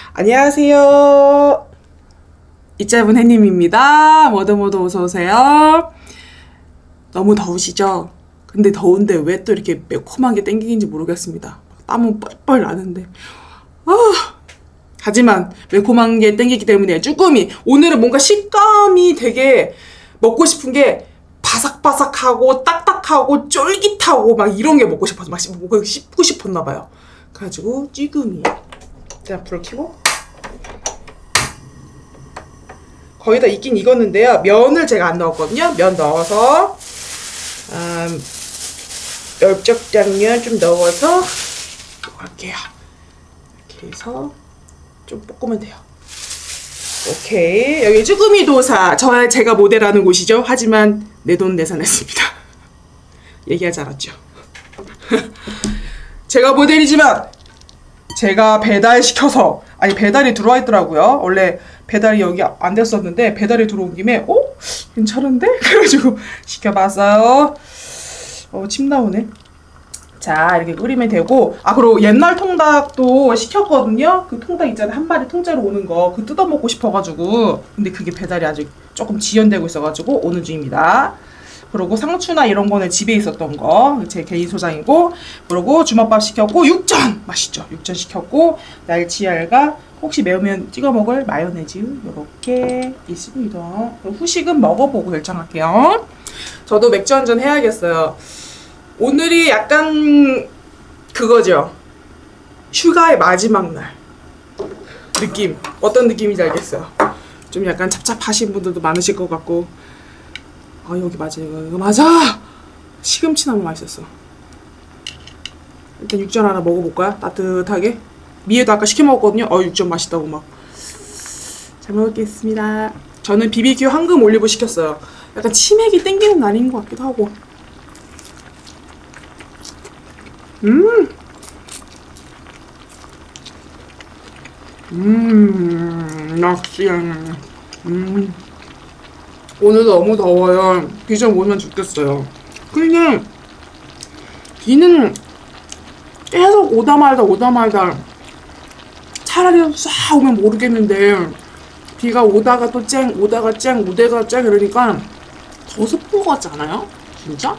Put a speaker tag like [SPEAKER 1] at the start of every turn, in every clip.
[SPEAKER 1] 안녕하세요. 이짧은 해님입니다. 모두 어서오세요. 너무 더우시죠? 근데 더운데 왜 또 이렇게 매콤한 게 땡기는지 모르겠습니다. 땀은 뻘뻘 나는데. 하지만 매콤한 게 땡기기 때문에 쭈꾸미. 오늘은 뭔가 식감이 되게 먹고 싶은 게 바삭바삭하고 딱딱하고 쫄깃하고 막 이런 게 먹고 싶어서 막 먹고 씹고 싶었나 봐요. 그래가지고 쭈꾸미. 자, 불을 켜고. 거의 다 익긴 익었는데요. 면을 제가 안 넣었거든요. 면 넣어서 멸젓당면 좀 넣어서 먹을게요. 이렇게 해서 좀 볶으면 돼요. 오케이. 여기 쭈꾸미 도사. 제가 모델하는 곳이죠. 하지만 내돈내산했습니다. 얘기하지 않았죠. 제가 모델이지만 제가 배달시켜서, 아니 배달이 들어와 있더라고요. 원래 배달이 여기 안 됐었는데 배달이 들어온 김에 괜찮은데? 그래가지고 시켜봤어요. 침 나오네. 자, 이렇게 끓이면 되고, 그리고 옛날 통닭도 시켰거든요. 그 통닭 있잖아요. 한 마리 통째로 오는 거. 그거 뜯어먹고 싶어가지고. 근데 그게 배달이 아직 조금 지연되고 있어가지고 오는 중입니다. 그리고 상추나 이런 거는 집에 있었던 거. 제 개인 소장이고. 그리고 주먹밥 시켰고, 육전! 맛있죠? 육전 시켰고, 날치알과 혹시 매우면 찍어 먹을 마요네즈. 요렇게 있습니다. 후식은 먹어보고 결정할게요. 저도 맥주 한잔 해야겠어요. 오늘이 약간 그거죠. 휴가의 마지막 날 느낌. 어떤 느낌인지 알겠어요. 좀 약간 찹찹하신 분들도 많으실 것 같고. 여기 맞아. 이거 맞아. 시금치 너무 맛있었어. 일단 육전 하나 먹어볼까요? 따뜻하게. 미에도 아까 시켜 먹었거든요. 육전 맛있다고 막. 잘 먹겠습니다. 저는 BBQ 황금 올리브 시켰어요. 약간 치맥이 땡기는 날인 것 같기도 하고. 역시. 오늘도 너무 더워요. 비 좀 오면 좋겠어요. 근데 비는 계속 오다 말다 차라리 싹 오면 모르겠는데 비가 오다가 또 쨍, 오다가 쨍, 오다가 쨍 이러니까 더 습한 것 같지 않아요? 진짜?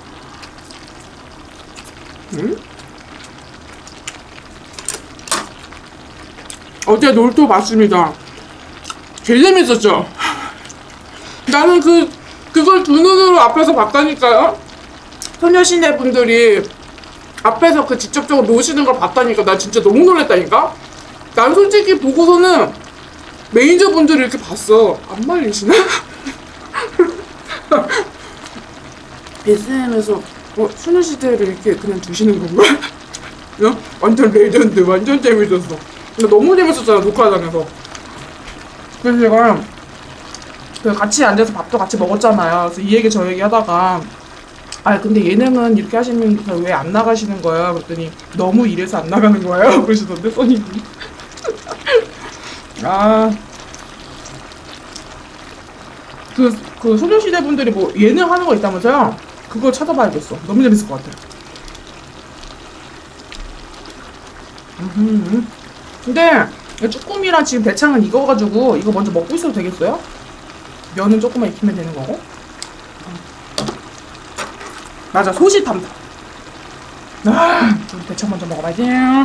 [SPEAKER 1] 어제 놀토 봤습니다. 제일 재밌었죠? 나는 그걸 두 눈으로 앞에서 봤다니까요? 소녀시대 분들이 앞에서 직접적으로 노시는 걸 봤다니까. 나 진짜 너무 놀랬다니까? 난 솔직히 보고서는 매니저 분들이 이렇게 봤어. 안 말리시나? SM에서 소녀시대를 이렇게 그냥 두시는 건가? 완전 레전드. 완전 재밌었어. 근데 너무 재밌었잖아, 녹화장에서. 그래서 제가 같이 앉아서 밥도 같이 먹었잖아요. 그래서 이 얘기 저 얘기 하다가 근데 예능은 이렇게 하시면서 왜 안 나가시는 거예요? 그랬더니 너무 이래서 안 나가는 거예요? 그러시던데, 써니님. 그 소녀시대 분들이 뭐 예능 하는 거 있다면서요? 그거 찾아봐야겠어. 너무 재밌을 것 같아. 근데 쭈꾸미랑 지금 대창은 익어가지고 이거 먼저 먹고 있어도 되겠어요? 면은 조금만 익히면 되는 거고. 맞아, 소시탐다. 대창 먼저 먹어봐야지.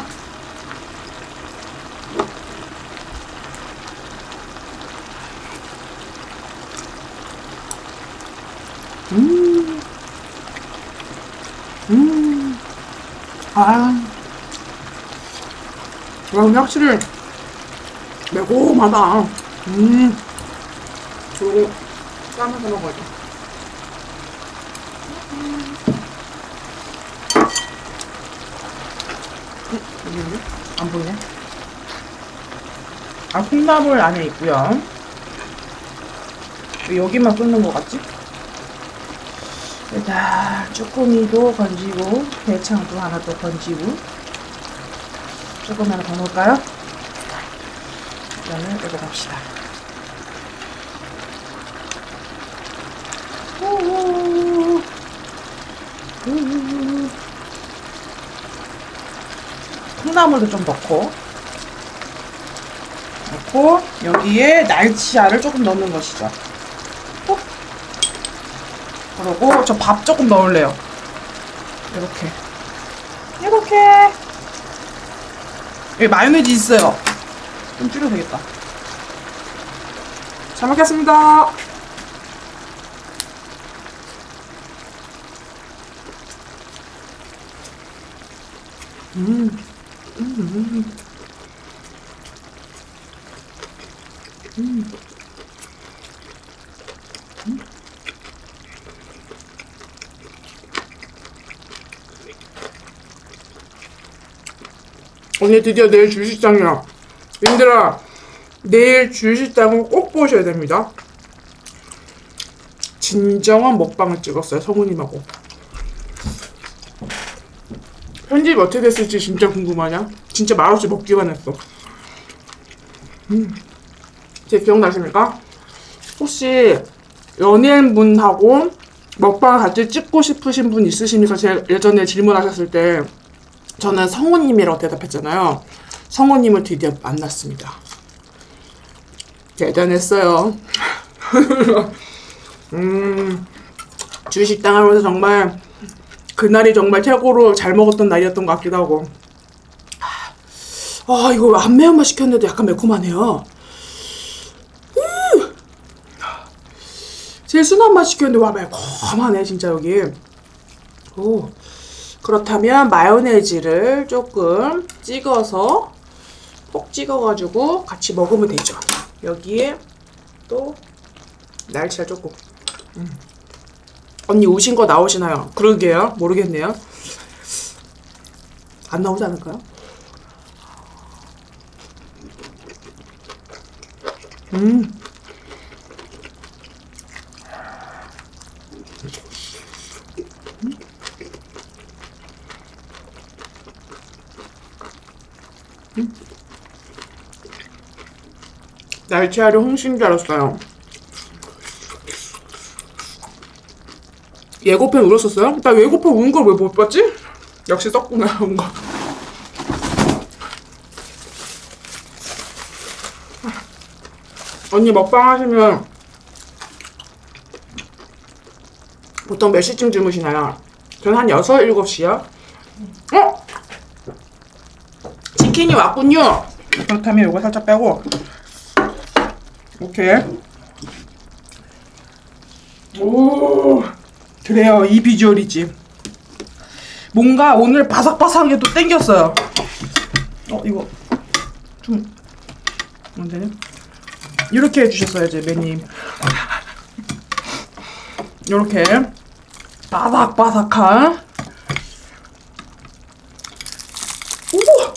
[SPEAKER 1] 근데 확실히 매콤하다. 저거 싸면서 먹어야 돼. 안 보이네. 콩나물 안에 있고요. 왜 여기만 끓는 것 같지? 일단 쭈꾸미도 건지고 대창도 하나 또 건지고 조금 하나 더 넣을까요? 일단은 이거 갑시다. 콩나물도 좀 넣고 넣고 여기에 날치알을 조금 넣는 것이죠. 톡. 그리고 저 밥 조금 넣을래요. 이렇게. 여기 마요네즈 있어요. 좀 줄여도 되겠다. 잘 먹겠습니다. 음. 언니 드디어 내일 주식장이야. 님들아, 내일 주식장은 꼭 보셔야 됩니다. 진정한 먹방을 찍었어요, 성우님하고. 편집이 어떻게 됐을지 진짜 궁금하냐? 진짜 말없이 먹기만 했어. 제 기억나십니까? 혹시 연예인분하고 먹방 같이 찍고 싶으신 분 있으십니까? 제가 예전에 질문하셨을 때 저는 성우님이라고 대답했잖아요. 성우님을 드디어 만났습니다. 대단했어요. 주식당 하면서 정말 그날이 정말 최고로 잘 먹었던 날이었던 것 같기도 하고. 아, 이거 안 매운맛 시켰는데도 약간 매콤하네요. 제일 순한 맛 시켰는데 와, 매콤하네 진짜 여기. 오. 그렇다면 마요네즈를 조금 찍어서 콕 찍어가지고 같이 먹으면 되죠. 여기에 또 날치알 조금. 언니 오신 거 나오시나요? 그러게요. 모르겠네요. 안 나오지 않을까요? 날치알이 홍시인 줄 알았어요. 예고편 울었었어요? 나 예고편 운 걸 왜 못 봤지? 역시 썼구나, 운 거. 언니 먹방 하시면 보통 몇 시쯤 주무시나요? 저는 한 6, 7시요. 치킨이 왔군요. 그렇다면 이거 살짝 빼고 오케이. 오, 그래요. 이 비주얼이지. 뭔가 오늘 바삭바삭한 게 또 땡겼어요. 이거 좀 안 되네. 이렇게 해주셨어요, 제 매님. 이렇게 바삭바삭한. 오!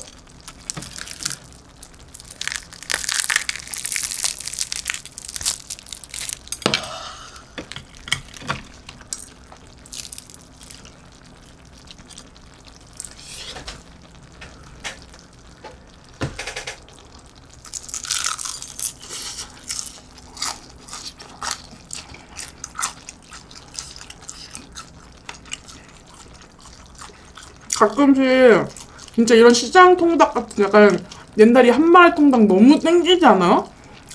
[SPEAKER 1] 가끔씩 진짜 이런 시장 통닭 같은 약간 옛날에 한 마리 통닭 너무 땡기지 않아요?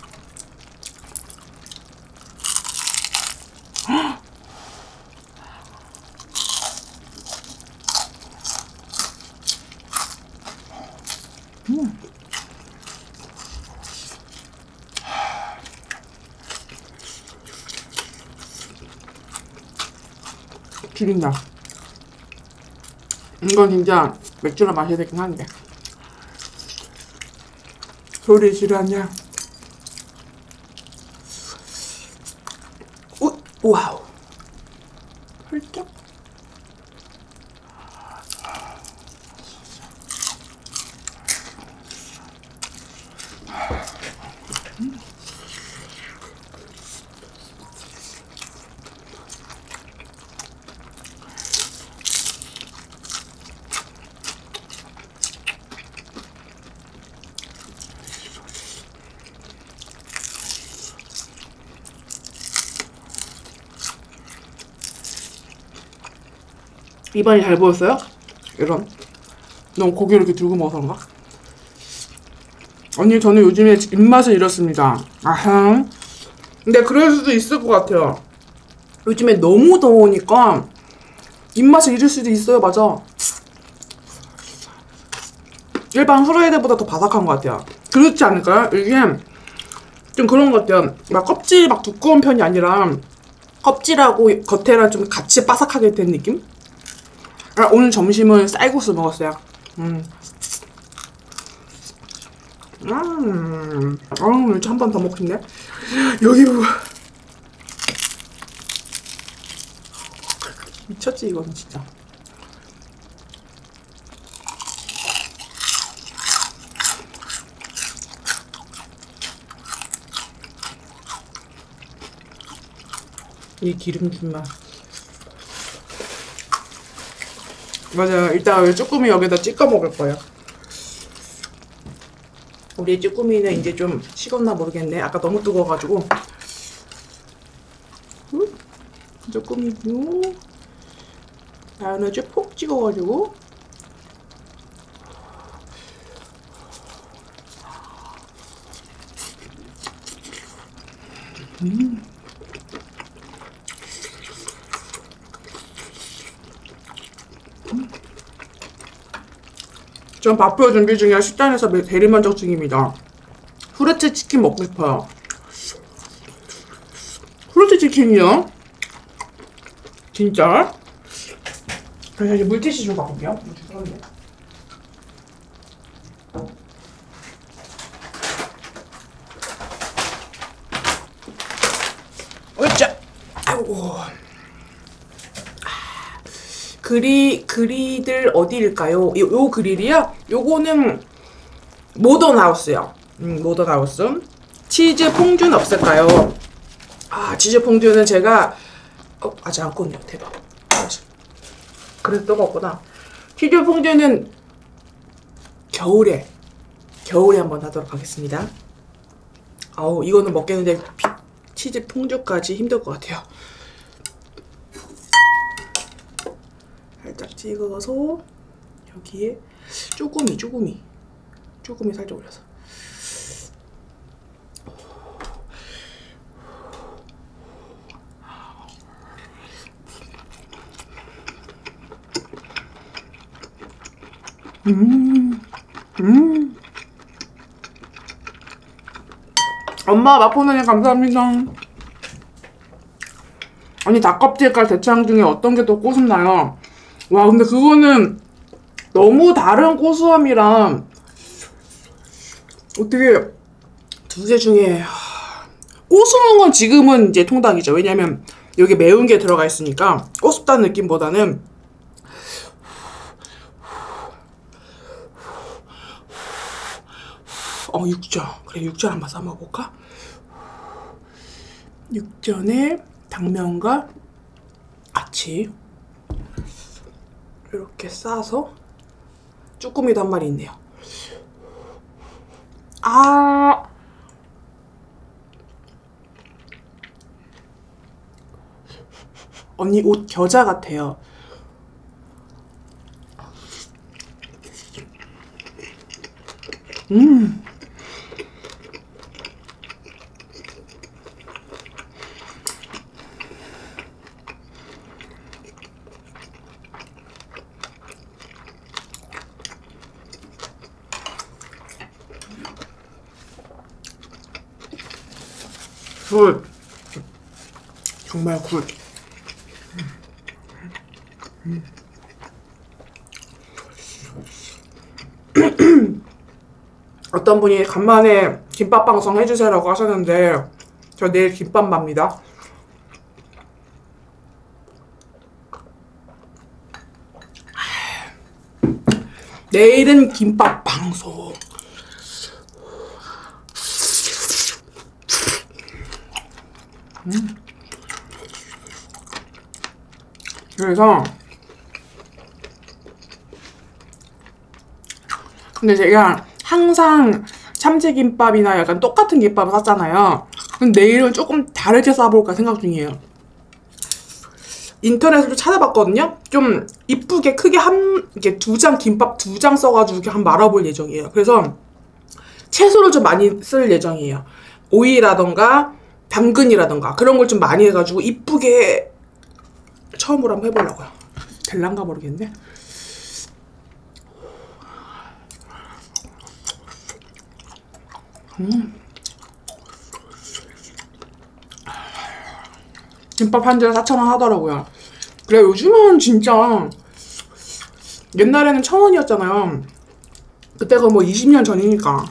[SPEAKER 1] 죽인다. 이건 진짜 맥주랑 마셔야 되긴 한데. 소리 지르냐? 와우. 훌쩍. 입안이 잘 보였어요? 이런. 너무 고기를 이렇게 들고 먹어서 그런가? 언니 저는 요즘에 입맛을 잃었습니다. 아하. 근데 그럴 수도 있을 것 같아요. 요즘에 너무 더우니까 입맛을 잃을 수도 있어요. 맞아. 일반 후라이드보다 더 바삭한 것 같아요. 그렇지 않을까요? 이게 좀 그런 것 같아요. 막 껍질이 막 두꺼운 편이 아니라 껍질하고 겉에랑 좀 같이 바삭하게 된 느낌? 아, 오늘 점심은 쌀국수 먹었어요. 이제 한 번 더 먹고 싶네. 여기 미쳤지 이거는 진짜. 이 기름진 맛. 맞아요. 이따가 쭈꾸미 여기다 찍어 먹을 거예요. 우리 쭈꾸미는 이제 좀 식었나 모르겠네. 아까 너무 뜨거워가지고. 쭈꾸미도 마요네즈 푹 찍어가지고. 전 밥표 준비 중이라 식단에서 대리만족 중입니다. 후르츠 치킨 먹고 싶어요. 후르츠 치킨이요? 진짜? 그래서 이제 물티슈 좀 바꿀게요. 어이짜! 아이고. 그릴들 어디일까요? 요 그릴이요? 요거는 모던하우스요. 모던하우스. 치즈 퐁듀는 없을까요? 아, 치즈 퐁듀는 제가 아직 안 껐네요. 대박. 그래도 뜨거웠구나. 치즈 퐁듀는 겨울에 한번 하도록 하겠습니다. 아우, 이거는 먹겠는데 치즈 퐁듀까지 힘들 것 같아요. 살짝 찍어서 여기에 쭈꾸미 살짝 올려서. 엄마 맛보느니 감사합니다. 아니, 닭껍질깔 대창 중에 어떤 게 더 고소나요? 와, 근데 그거는 너무 다른 고소함이랑 어떻게 두 개 중에 고소한 건 지금은 이제 통닭이죠. 왜냐면 여기 매운 게 들어가 있으니까 고소다는 느낌보다는 육전. 그래, 육전 한번 싸 먹어볼까? 육전에 당면과 같이 이렇게 싸서 쭈꾸미도 한 마리 있네요. 아, 언니 옷 겨자 같아요. 굿. 정말 굿. 어떤 분이 간만에 김밥 방송 해주세요라고 하셨는데 저 내일 김밥 맙니다. 내일은 김밥 방송. 그래서 근데 제가 항상 참치김밥이나 약간 똑같은 김밥을 샀잖아요. 근데 내일은 조금 다르게 싸볼까 생각 중이에요. 인터넷으로 찾아봤거든요. 좀 이쁘게 크게 이렇게 김밥 2장 써가지고 이렇게 한번 말아볼 예정이에요. 그래서 채소를 좀 많이 쓸 예정이에요. 오이라던가 당근이라던가 그런 걸 좀 많이 해가지고 이쁘게 처음으로 한번 해보려고요. 될란가 모르겠네. 김밥 한 줄에 4,000원 하더라고요. 그래, 요즘은 진짜 옛날에는 1,000원이었잖아요. 그때가 뭐 20년 전이니까.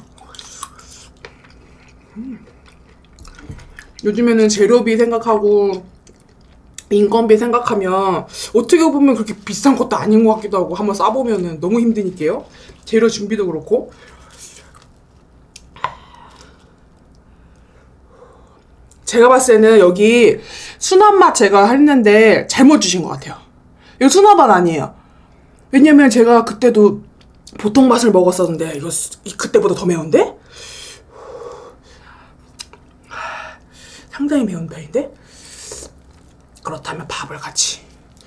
[SPEAKER 1] 요즘에는 재료비 생각하고 인건비 생각하면 어떻게 보면 그렇게 비싼 것도 아닌 것 같기도 하고 한번 싸보면은 너무 힘드니까요. 재료 준비도 그렇고. 제가 봤을 때는 여기 순한맛 제가 했는데 잘못 주신 것 같아요. 이거 순한맛 아니에요. 왜냐면 제가 그때도 보통 맛을 먹었었는데 이거 그때보다 더 매운데? 상당히 매운 편인데? 그렇다면 밥을 같이.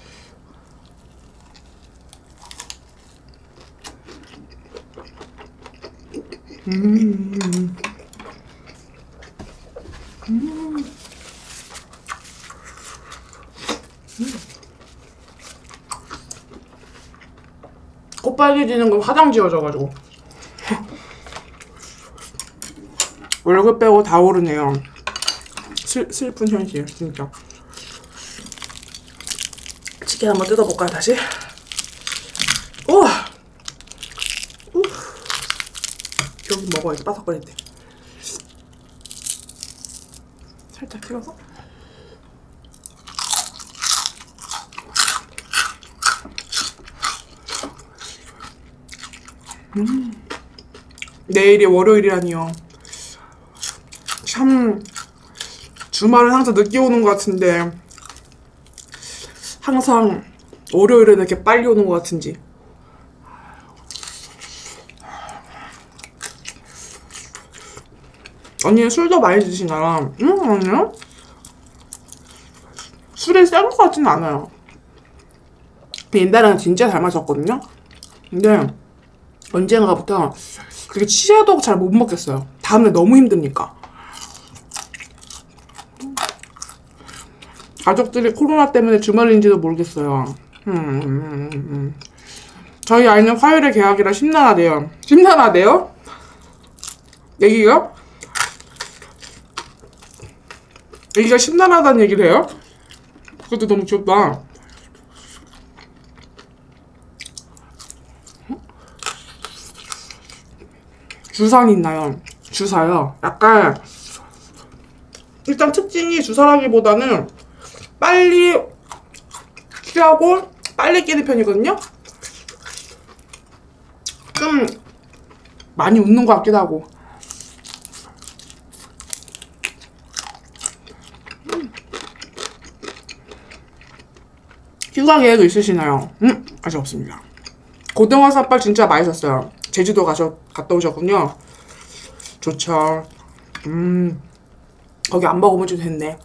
[SPEAKER 1] 꽃빨개지는 건 화장 지워져가지고 월급 빼고 다 오르네요. 슬픈 현실 진짜. 치킨 한번 뜯어볼까요 다시? 우와! 여기 먹어야지 바삭거릴 때. 살짝 튀겨서. 내일이 월요일이라니요. 참 주말은 항상 늦게 오는 것 같은데 항상 월요일은 이렇게 빨리 오는 것 같은지. 언니는 술도 많이 드시나요? 아니요. 술이 센 것 같지는 않아요. 옛날에는 진짜 잘 마셨거든요. 근데 언젠가부터 그렇게 취해도 잘 못 먹겠어요. 다음날 너무 힘드니까. 가족들이 코로나 때문에 주말인지도 모르겠어요. 저희 아이는 화요일에 개학이라 심란하대요. 심란하대요? 얘기가? 얘기가 심란하다는 얘기를 해요? 그것도 너무 귀엽다. 주사는 있나요? 주사요. 약간 일단 특징이 주사라기보다는 빨리 취하고 빨리 깨는 편이거든요. 좀 많이 웃는 것 같기도 하고. 휴가 계획 있으시나요? 아직 없습니다. 고등어 쌈밥 진짜 맛있었어요. 제주도 갔다 오셨군요. 좋죠. 거기 안 먹어본 지 됐네.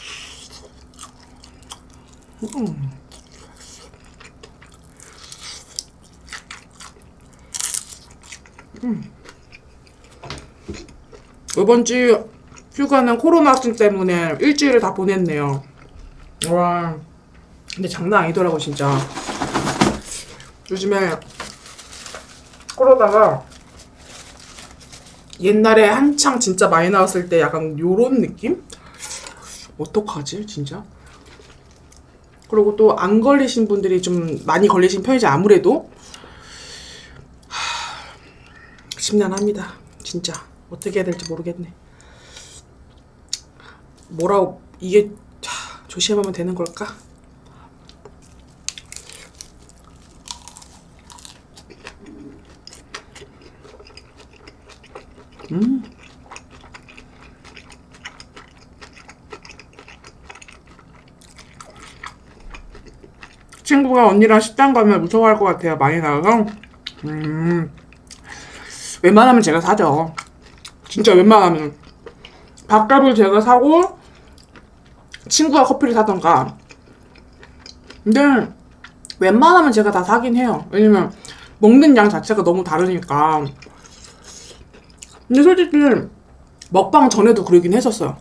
[SPEAKER 1] 이번 주 휴가는 코로나 확진 때문에 일주일을 다 보냈네요. 와, 근데 장난 아니더라고 진짜. 요즘에 코로나가 옛날에 한창 진짜 많이 나왔을 때 약간 요런 느낌? 어떡하지 진짜? 그리고 또 안 걸리신 분들이 좀 많이 걸리신 편이지 아무래도. 심란합니다 진짜. 어떻게 해야 될지 모르겠네. 뭐라고 이게 조심하면 되는 걸까? 친구가 언니랑 식당 가면 무서워할 것 같아요. 많이 나가서. 웬만하면 제가 사죠. 진짜 웬만하면. 밥값을 제가 사고 친구가 커피를 사던가. 근데 웬만하면 제가 다 사긴 해요. 왜냐면 먹는 양 자체가 너무 다르니까. 근데 솔직히 먹방 전에도 그러긴 했었어요.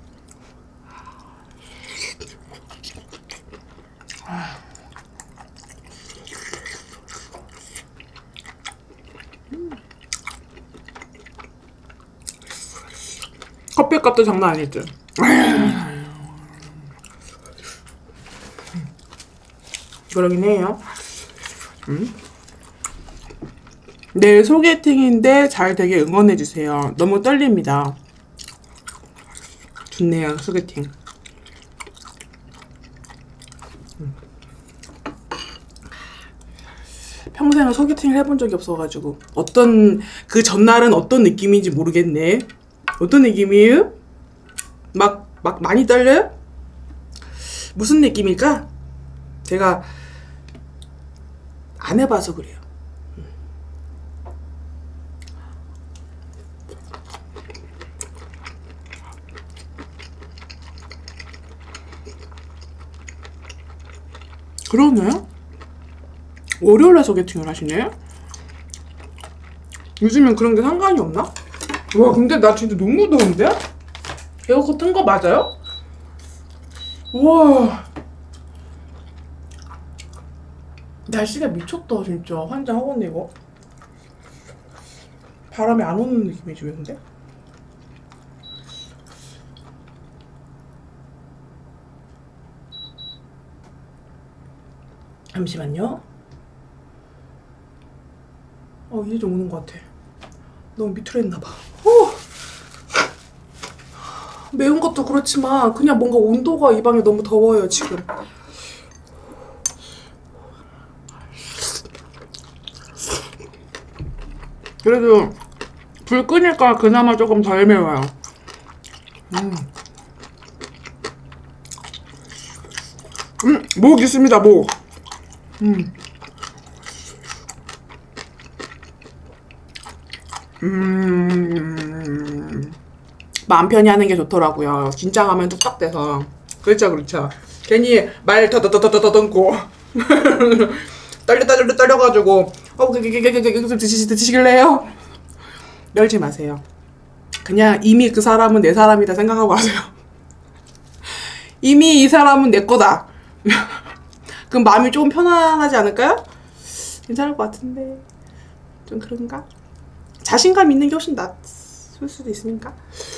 [SPEAKER 1] 커피값도 장난 아니지. 그러긴 해요. 내일 소개팅인데 잘 되게 응원해주세요. 너무 떨립니다. 좋네요, 소개팅. 평생을 소개팅을 해본 적이 없어가지고 그 전날은 어떤 느낌인지 모르겠네. 어떤 느낌이에요? 막 많이 떨려요? 무슨 느낌일까? 제가 안 해봐서 그래요. 그러네? 월요일에 소개팅을 하시네? 요즘엔 그런 게 상관이 없나? 와, 근데 나 진짜 너무 더운데? 에어컨 튼 거 맞아요? 우와, 날씨가 미쳤다 진짜. 환장하겠네 이거. 바람이 안 오는 느낌이지 왜 근데? 잠시만요. 이제 좀 오는 것 같아. 너무 밑으로 했나봐. 매운 것도 그렇지만 그냥 뭔가 온도가 이 방에 너무 더워요 지금. 그래도 불 끄니까 그나마 조금 덜 매워요. 목 있습니다, 목. 마음 편히 하는 게 좋더라고요. 긴장하면 뚝딱 돼서. 그렇죠, 그렇죠. 괜히 말 더더더더더더듬고 떨려가지고 드시길래요? 열지 마세요. 그냥 이미 그 사람은 내 사람이다 생각하고 하세요. 이미 이 사람은 내 거다. 그럼 마음이 조금 편안하지 않을까요? 괜찮을 것 같은데 좀 그런가? 자신감 있는 게 훨씬 낫을 수도 있으니까.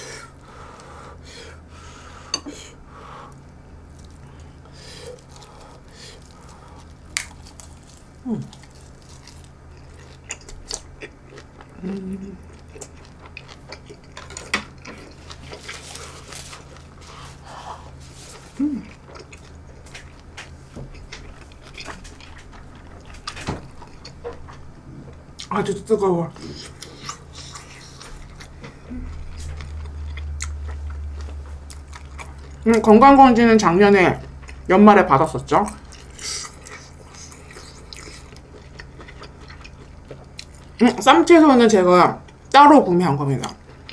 [SPEAKER 1] 아주 뜨거워. 건강검진은 작년에 연말에 받았었죠. 쌈채소는 제가 따로 구매한 겁니다.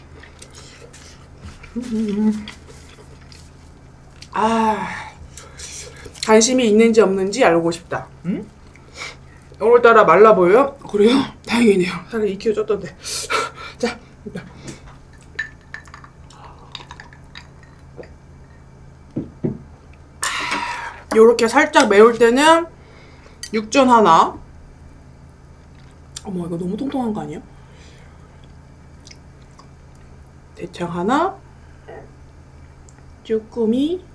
[SPEAKER 1] 관심이 있는지 없는지 알고 싶다. 오늘따라 말라 보여요? 그래요? 다행이네요. 살이 2kg 쪘던데. 자, 일단. 요렇게 살짝 매울 때는 육전 하나. 어머, 이거 너무 통통한 거 아니야? 대창 하나. 쭈꾸미.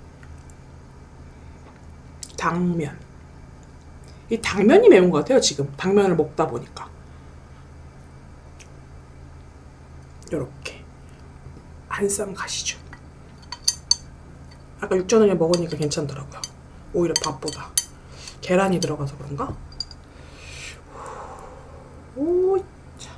[SPEAKER 1] 당면. 이 당면이 매운 것 같아요 지금. 당면을 먹다 보니까. 요렇게 한 쌈 가시죠. 아까 육전을 먹으니까 괜찮더라고요. 오히려 밥보다. 계란이 들어가서 그런가? 오, 자.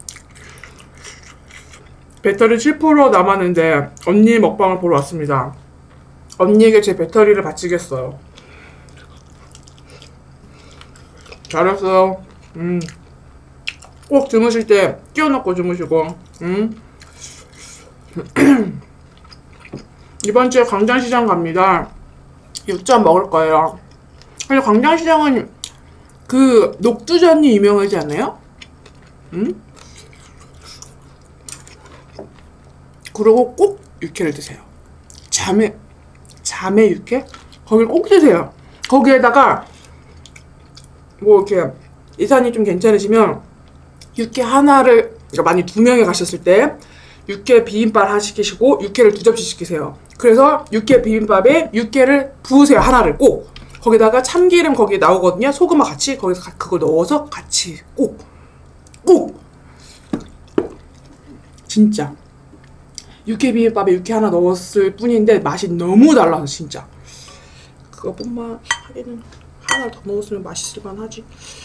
[SPEAKER 1] 배터리 7% 남았는데 언니 먹방을 보러 왔습니다. 언니에게 제 배터리를 바치겠어요. 잘했어요. 꼭 주무실 때 끼워놓고 주무시고. 이번 주에 광장시장 갑니다. 육전 먹을 거예요. 근데 광장시장은 그 녹두전이 유명하지 않나요? 그리고 꼭 육회를 드세요. 자매 육회? 거길 꼭 드세요. 거기에다가 뭐 이렇게 예산이 좀 괜찮으시면 육회 하나를, 그러니까 만약 2명이 가셨을 때 육회 비빔밥 하나 시키시고 육회를 2접시 시키세요. 그래서 육회 비빔밥에 육회를 부으세요. 하나를 꼭. 거기다가 참기름 거기에 나오거든요. 소금과 같이 거기서 그걸 넣어서 같이 꼭 진짜 육회 비빔밥에 육회 하나 넣었을 뿐인데 맛이 너무 달라서 진짜 그것뿐만 하기는 하나 더 넣었으면 맛있을만 하지.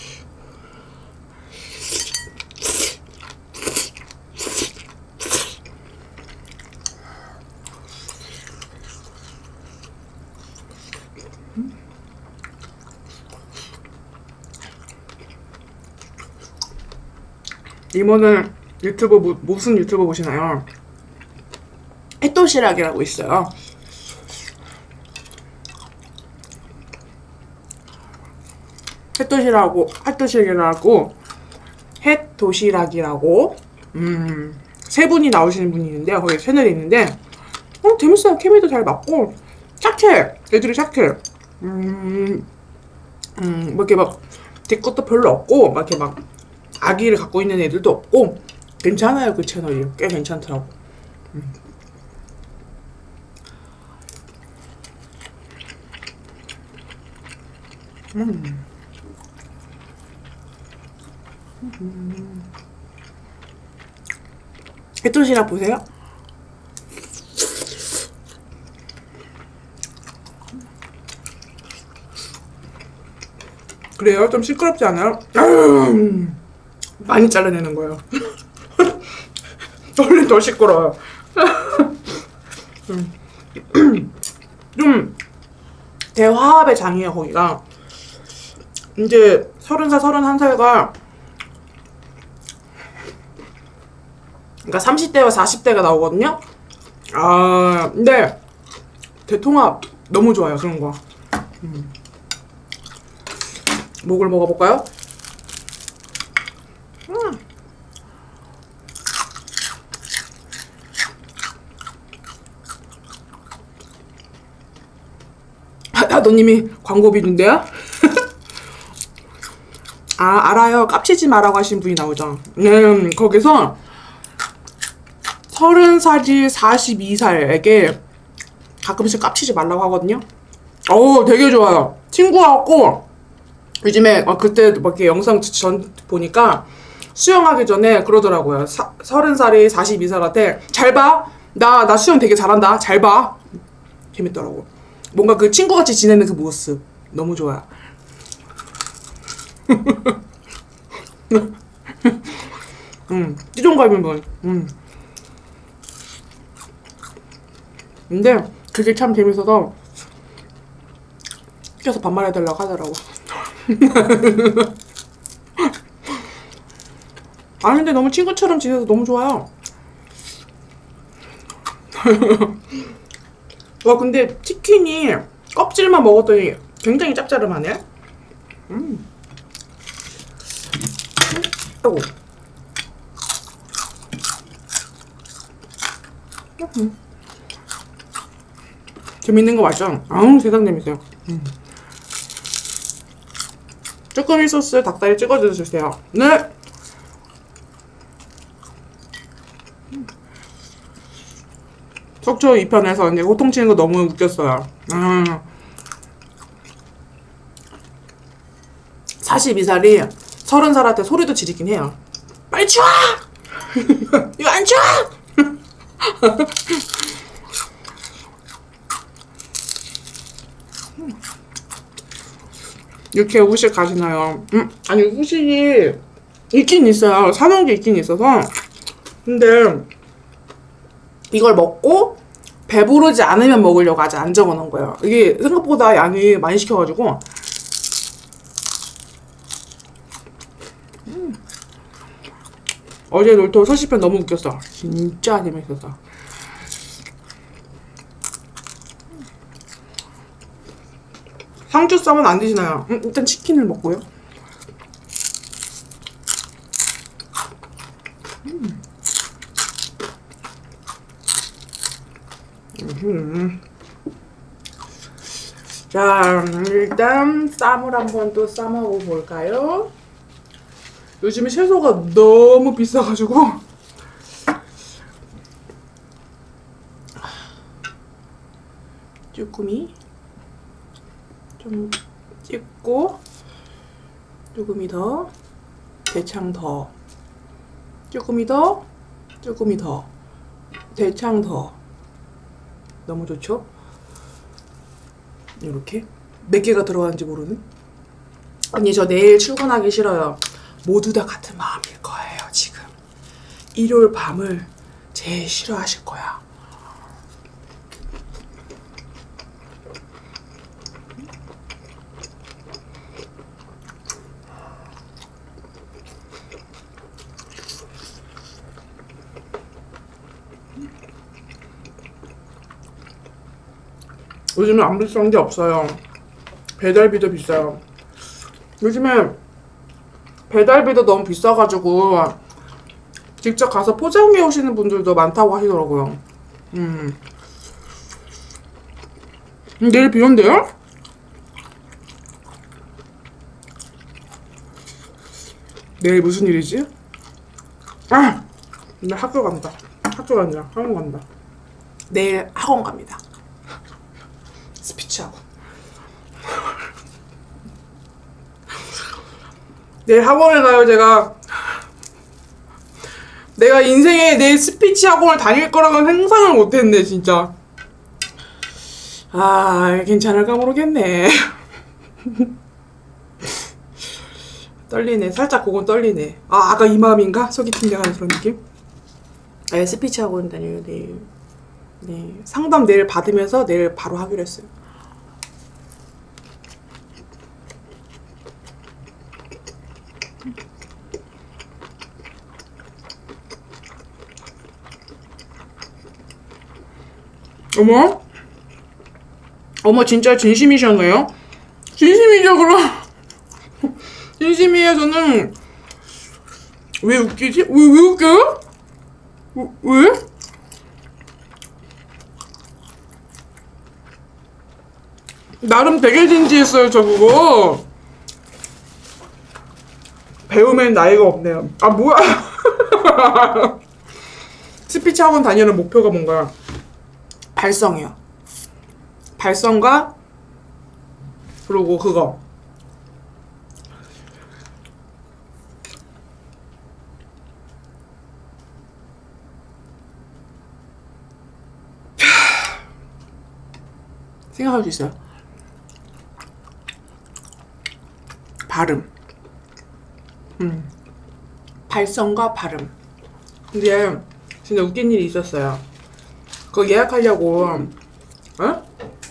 [SPEAKER 1] 이모는 유튜브 무슨 유튜브 보시나요? 햇도시락이라고 있어요. 햇도시락이라고 세 분이 나오시는 분이 있는데 거기 채널이 있는데 재밌어요. 케미도 잘 맞고 착해. 애들이 착해. 뭐 이렇게 막 뒤것도 별로 없고 막 이렇게 막 아기를 갖고 있는 애들도 없고 괜찮아요. 그 채널이 꽤 괜찮더라고. 햇도시락 보세요. 그래요? 좀 시끄럽지 않아요? 많이 잘라내는 거예요. 원래 더 시끄러워요. 좀 대화합의 장이에요. 거기가 이제 30살, 31살가 그러니까 30대와 40대가 나오거든요. 근데 대통합 너무 좋아요. 그런 거. 목을 먹어볼까요? 아더님이 광고비 준대요? 알아요. 깝치지 마라고 하신 분이 나오죠. 네, 거기서 30살이 42살에게 가끔씩 깝치지 말라고 하거든요. 되게 좋아요. 친구하고 요즘에 그때 막 이렇게 영상 전 보니까 수영하기 전에 그러더라고요. 30살이 42살한테 잘 봐. 나 수영 되게 잘한다. 잘 봐. 재밌더라고. 뭔가 그 친구같이 지내는 그 모습 너무 좋아요. 띠동갑이면 근데 그게 참 재밌어서 시켜서 반말해달라고 하더라고. 근데 너무 친구처럼 지내서 너무 좋아요. 와, 근데 치킨이 껍질만 먹었더니 굉장히 짭짤하네. 아이고. 재밌는 거 맞죠? 세상 재밌어요. 쭈꾸미 소스 닭다리 찍어주세요. 네. 속초 2편에서 이제 호통치는 거 너무 웃겼어요. 42살이 30살한테 소리도 지르긴 해요. 빨리 치워! 이거 안 치워! 이렇게 후식 가시나요? 아니 후식이 있긴 있어요. 사놓은 게 있긴 있어서. 근데 이걸 먹고 배부르지 않으면 먹으려고 아직 안 적어놓은 거예요. 이게 생각보다 양이 많이 시켜가지고. 어제 놀토 서시편 너무 웃겼어. 진짜 재밌었어. 상추 쌈은 안 드시나요? 일단 치킨을 먹고요. 자, 일단 쌈을 한번 또 싸먹어 볼까요? 요즘에 채소가 너무 비싸가지고 쭈꾸미 좀 찍고, 쭈꾸미 더, 대창 더, 쭈꾸미 더, 쭈꾸미 더, 대창 더. 너무 좋죠? 이렇게 몇 개가 들어가는지 모르는? 아니, 저 내일 출근하기 싫어요. 모두 다 같은 마음일 거예요. 지금 일요일 밤을 제일 싫어하실 거야. 요즘은 안 비싼 게 없어요. 배달비도 비싸요. 요즘에 배달비도 너무 비싸가지고 직접 가서 포장해 오시는 분들도 많다고 하시더라고요. 내일 비 온대요? 내일 무슨 일이지? 아! 내일 학교 간다. 학교가 아니라 학원 간다. 내일 학원 갑니다. 스피치 학원. 내일 학원에 가요. 내가 인생에 내일 스피치 학원을 다닐 거라고는 상상을 못했네 진짜. 아, 괜찮을까 모르겠네. 떨리네. 살짝 그건 떨리네. 아, 아까 이 마음인가? 속이 튕겨가는 그런 느낌? 네, 스피치 학원 다녀요 내일. 네, 상담 내일 받으면서 내일 바로 하기로 했어요. 어머? 어머, 진짜 진심이셨네요? 진심이죠, 그럼. 진심이에요, 저는. 왜 웃기지? 왜 웃겨요? 왜? 나름 되게 진지했어요, 저 그거. 배움엔 나이가 없네요. 아, 뭐야. 스피치 학원 다니는 목표가 뭔가요? 발성이요. 발성과 그리고 그거 생각할 수 있어요. 발음. 발성과 발음. 근데 진짜 웃긴 일이 있었어요. 그거 예약하려고 어?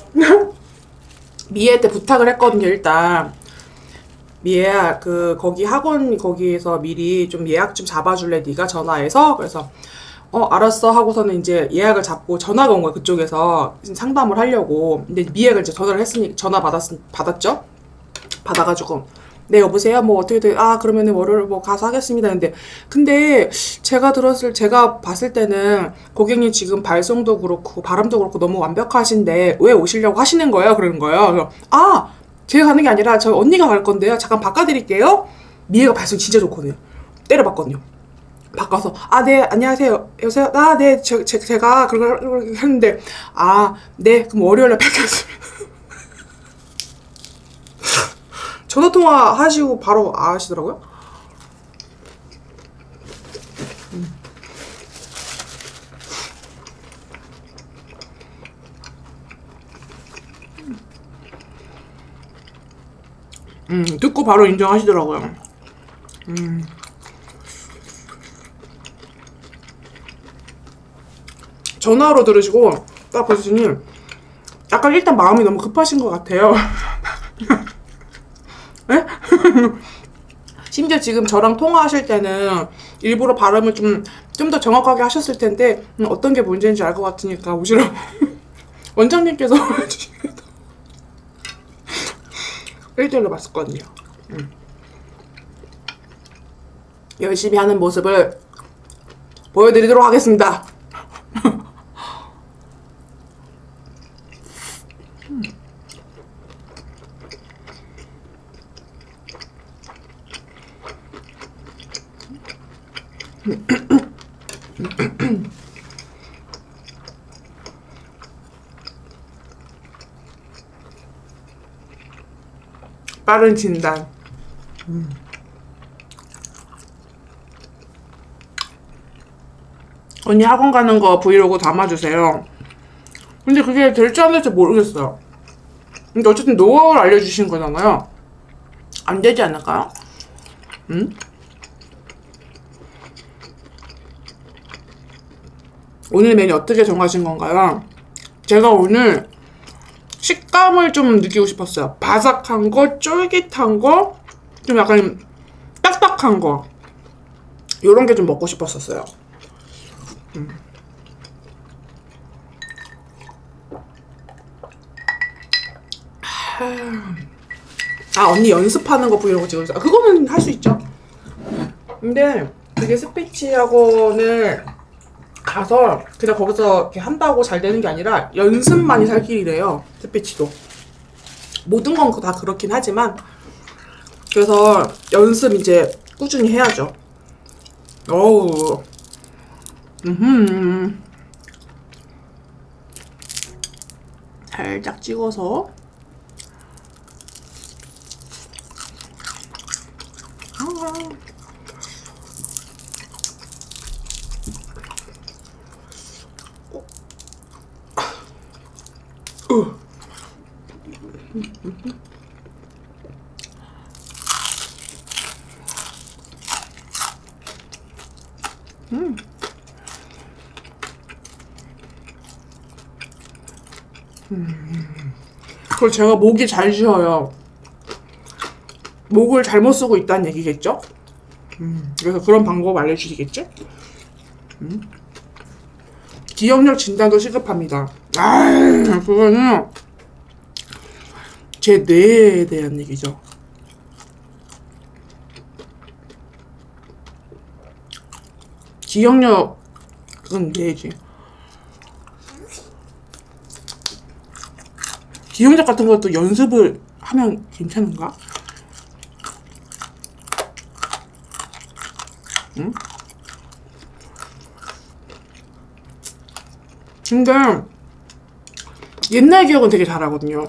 [SPEAKER 1] 미애한테 부탁을 했거든요. 일단 미애야, 거기 학원 거기에서 미리 좀 예약 좀 잡아줄래 네가 전화해서. 그래서 알았어 하고서는 이제 예약을 잡고 전화가 온 거야. 그쪽에서 상담을 하려고. 근데 미애가 이제 전화를 했으니 전화 받았죠. 받아가지고 네 여보세요, 뭐 어떻게 돼? 아, 그러면은 월요일 뭐 가서 하겠습니다. 근데 제가 봤을 때는 고객님 지금 발성도 그렇고 발음도 그렇고 너무 완벽하신데 왜 오시려고 하시는 거예요? 그러는 거예요. 그래서 아, 제가 가는 게 아니라 저희 언니가 갈 건데요. 잠깐 바꿔드릴게요. 미애가 발성 진짜 좋거든요. 때려봤거든요. 바꿔서 아, 네 안녕하세요 여보세요. 아, 네 제가 그걸 했는데 아, 네 그럼 월요일에 뵙겠습니다. 전화통화 하시고 바로 아시더라고요. 듣고 바로 인정하시더라고요. 전화로 들으시고 딱 보시니 약간 일단 마음이 너무 급하신 것 같아요. 네? 심지어 지금 저랑 통화하실 때는 일부러 발음을 좀 더 정확하게 하셨을 텐데 어떤 게 문제인지 알 것 같으니까 오시라고 원장님께서 1대1로 봤었거든요. 열심히 하는 모습을 보여드리도록 하겠습니다. 빠른 진단. 언니 학원 가는 거 브이로그 담아주세요. 근데 그게 될지 안 될지 모르겠어요. 근데 어쨌든 노하우를 알려주신 거잖아요. 안 되지 않을까요? 응? 오늘 메뉴 어떻게 정하신 건가요? 제가 오늘 식감을 좀 느끼고 싶었어요. 바삭한 거, 쫄깃한 거, 좀 약간 딱딱한 거, 요런 게 좀 먹고 싶었었어요. 아, 언니 연습하는 거 브이로그 찍어주세요. 그거는 할 수 있죠. 근데 그게 스피치 학원을 가서 그냥 거기서 이렇게 한다고 잘 되는 게 아니라 연습만이 살 길이래요. 스피치도 모든 건 다 그렇긴 하지만, 그래서 연습 이제 꾸준히 해야죠. 어우, 살짝 찍어서. 그리고 제가 목이 잘 쉬어요. 목을 잘못 쓰고 있다는 얘기겠죠? 그래서 그런 방법 알려주시겠지? 기억력 진단도 시급합니다. 아, 그거는 제 뇌에 대한 얘기죠. 기억력은 뇌지. 기억력 같은 것도 연습을 하면 괜찮은가? 응? 근데 옛날 기억은 되게 잘하거든요.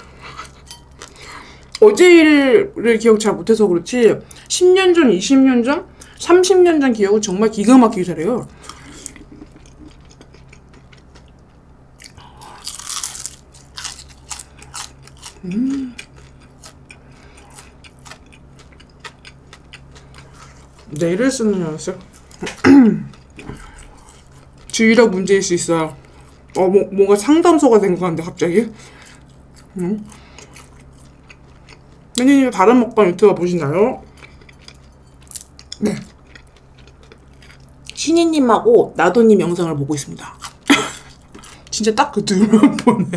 [SPEAKER 1] 어제 일을 기억 잘 못해서 그렇지 10년 전, 20년 전, 30년 전 기억은 정말 기가 막히게 잘해요. 뇌를 쓰는 연습? 주의력 문제일 수 있어요. 뭔가 상담소가 된 것 같은데 갑자기. 매니님 다른 먹방 유튜버 보시나요? 네. 신이님하고 나도님 영상을 보고 있습니다. 진짜 딱 그 둘만 보네.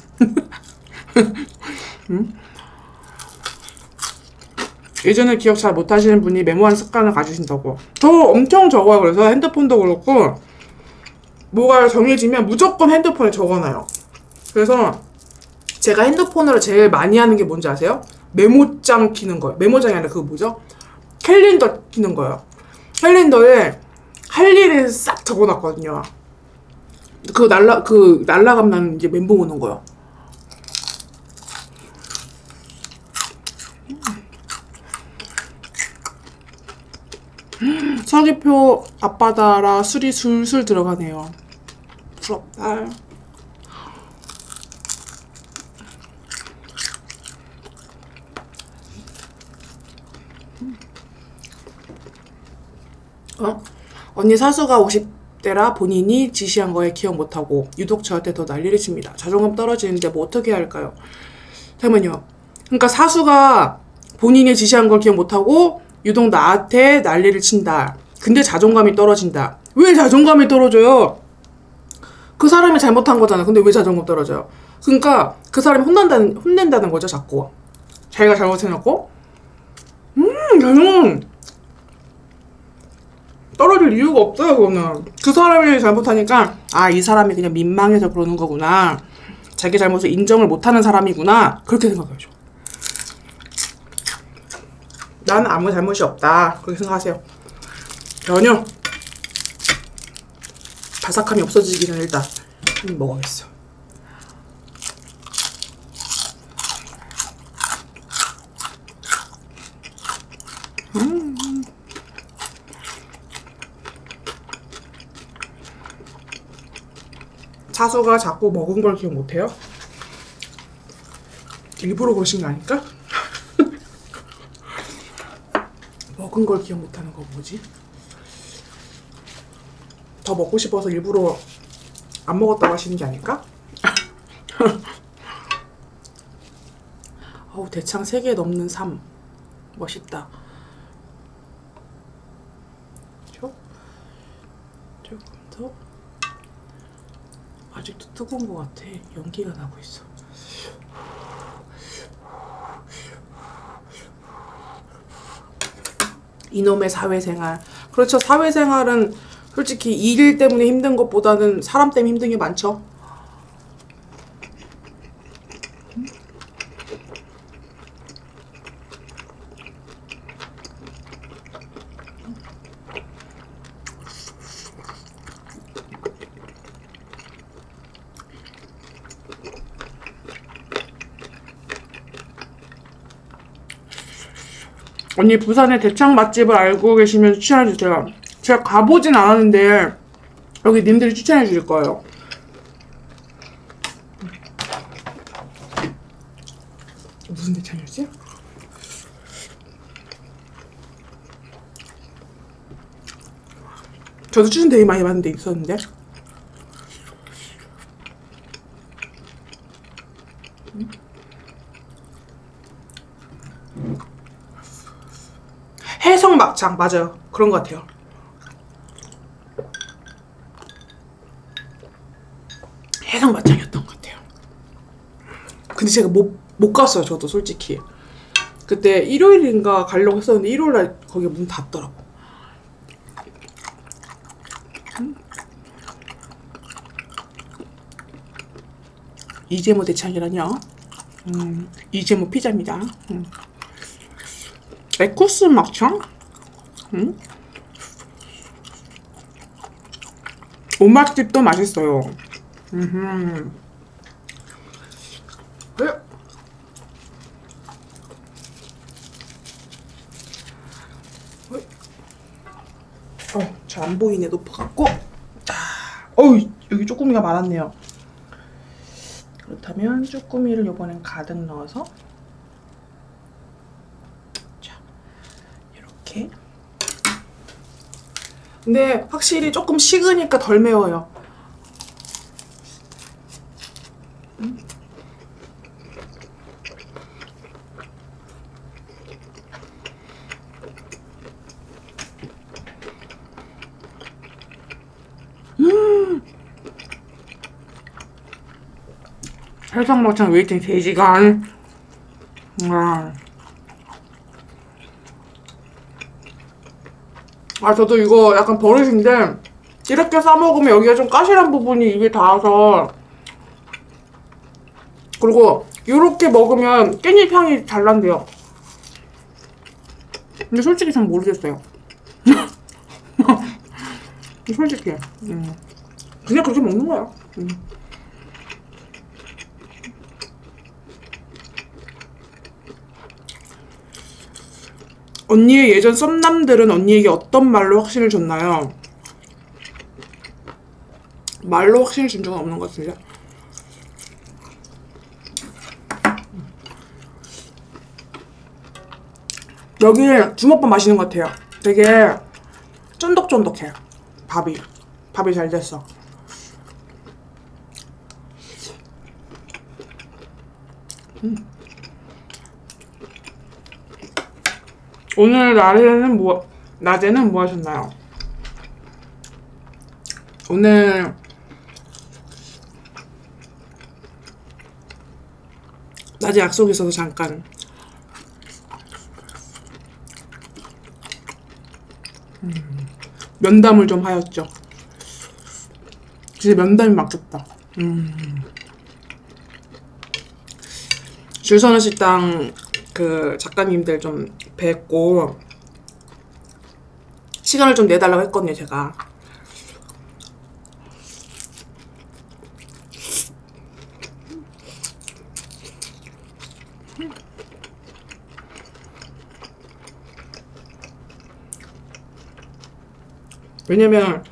[SPEAKER 1] 예전에 기억 잘 못하시는 분이 메모하는 습관을 가지신다고. 저 엄청 적어요. 그래서 핸드폰도 그렇고 뭐가 정해지면 무조건 핸드폰에 적어놔요. 그래서 제가 핸드폰으로 제일 많이 하는 게 뭔지 아세요? 메모장 키는 거예요. 메모장이 아니라 그거 뭐죠? 캘린더 키는 거예요. 캘린더에 할 일을 싹 적어놨거든요. 그 날라가면 이제 멘붕 오는 거예요. 서귀표 앞바다라 술이 술술 들어가네요. 부럽다. 언니 사수가 때라 본인이 지시한 거에 기억 못하고 유독 저한테 더 난리를 칩니다. 자존감 떨어지는데 뭐 어떻게 해야 할까요? 잠깐만요. 그러니까 사수가 본인이 지시한 걸 기억 못하고 유독 나한테 난리를 친다. 근데 자존감이 떨어진다. 왜 자존감이 떨어져요? 그 사람이 잘못한 거잖아. 근데 왜 자존감 떨어져요? 그러니까 그 사람이 혼낸다는 거죠, 자꾸. 자기가 잘못해놓고. 자존감 떨어질 이유가 없어요, 그거는. 그 사람이 잘못하니까, 아, 이 사람이 그냥 민망해서 그러는 거구나. 자기 잘못을 인정을 못하는 사람이구나. 그렇게 생각해야죠. 나는 아무 잘못이 없다. 그렇게 생각하세요. 전혀. 바삭함이 없어지기 전에 일단 먹어야겠어. 사수가 자꾸 먹은 걸 기억 못해요? 일부러 그러신 거 아닐까? 먹은 걸 기억 못하는 거 뭐지? 더 먹고 싶어서 일부러 안 먹었다고 하시는 게 아닐까? 어우, 대창 3개 넘는 3. 멋있다. 조금 더. 아직도 뜨거운 것 같아. 연기가 나고 있어. 이놈의 사회생활. 그렇죠. 사회생활은 솔직히 일 때문에 힘든 것보다는 사람 때문에 힘든 게 많죠. 언니 부산에 대창 맛집을 알고 계시면 추천해주세요. 제가 가보진 않았는데 여기 님들이 추천해주실 거예요. 무슨 대창이었지? 저도 추천 되게 많이 받은 데 있었는데. 해성막창 맞아요. 그런 것 같아요. 해성막창이었던 것 같아요. 근데 제가 못 갔어요. 저도 솔직히 그때 일요일인가 가려고 했었는데 일요일날 거기 문 닫더라고. 이재모 대창이라뇨? 이재모 피자입니다. 에쿠스 막창? 오맛집도 맛있어요. 잘 안 보이네, 높아갖고. 어우, 여기 쭈꾸미가 많았네요. 그렇다면 쭈꾸미를 이번엔 가득 넣어서 이렇게. 근데 확실히 조금 식으니까 덜 매워요. 해성막창 웨이팅 3시간. 저도 이거 약간 버릇인데 이렇게 싸먹으면 여기가 좀 까실한 부분이 입에 닿아서, 그리고 이렇게 먹으면 깻잎 향이 잘 난대요. 근데 솔직히 잘 모르겠어요. 솔직히 그냥 그렇게 먹는 거야. 언니의 예전 썸남들은 언니에게 어떤 말로 확신을 줬나요? 말로 확신을 준 적은 없는 것 같은데. 여기 주먹밥 맛있는 것 같아요. 되게 쫀득쫀득해. 밥이 밥이 잘 됐어. 오늘 낮에는 뭐 하셨나요? 오늘 낮에 약속이 있어서 잠깐 면담을 좀 하였죠. 진짜 면담이 맞겠다. 줄 서는 식당 그 작가님들 좀 뵙고 시간을 좀 내달라고 했거든요, 제가. 왜냐면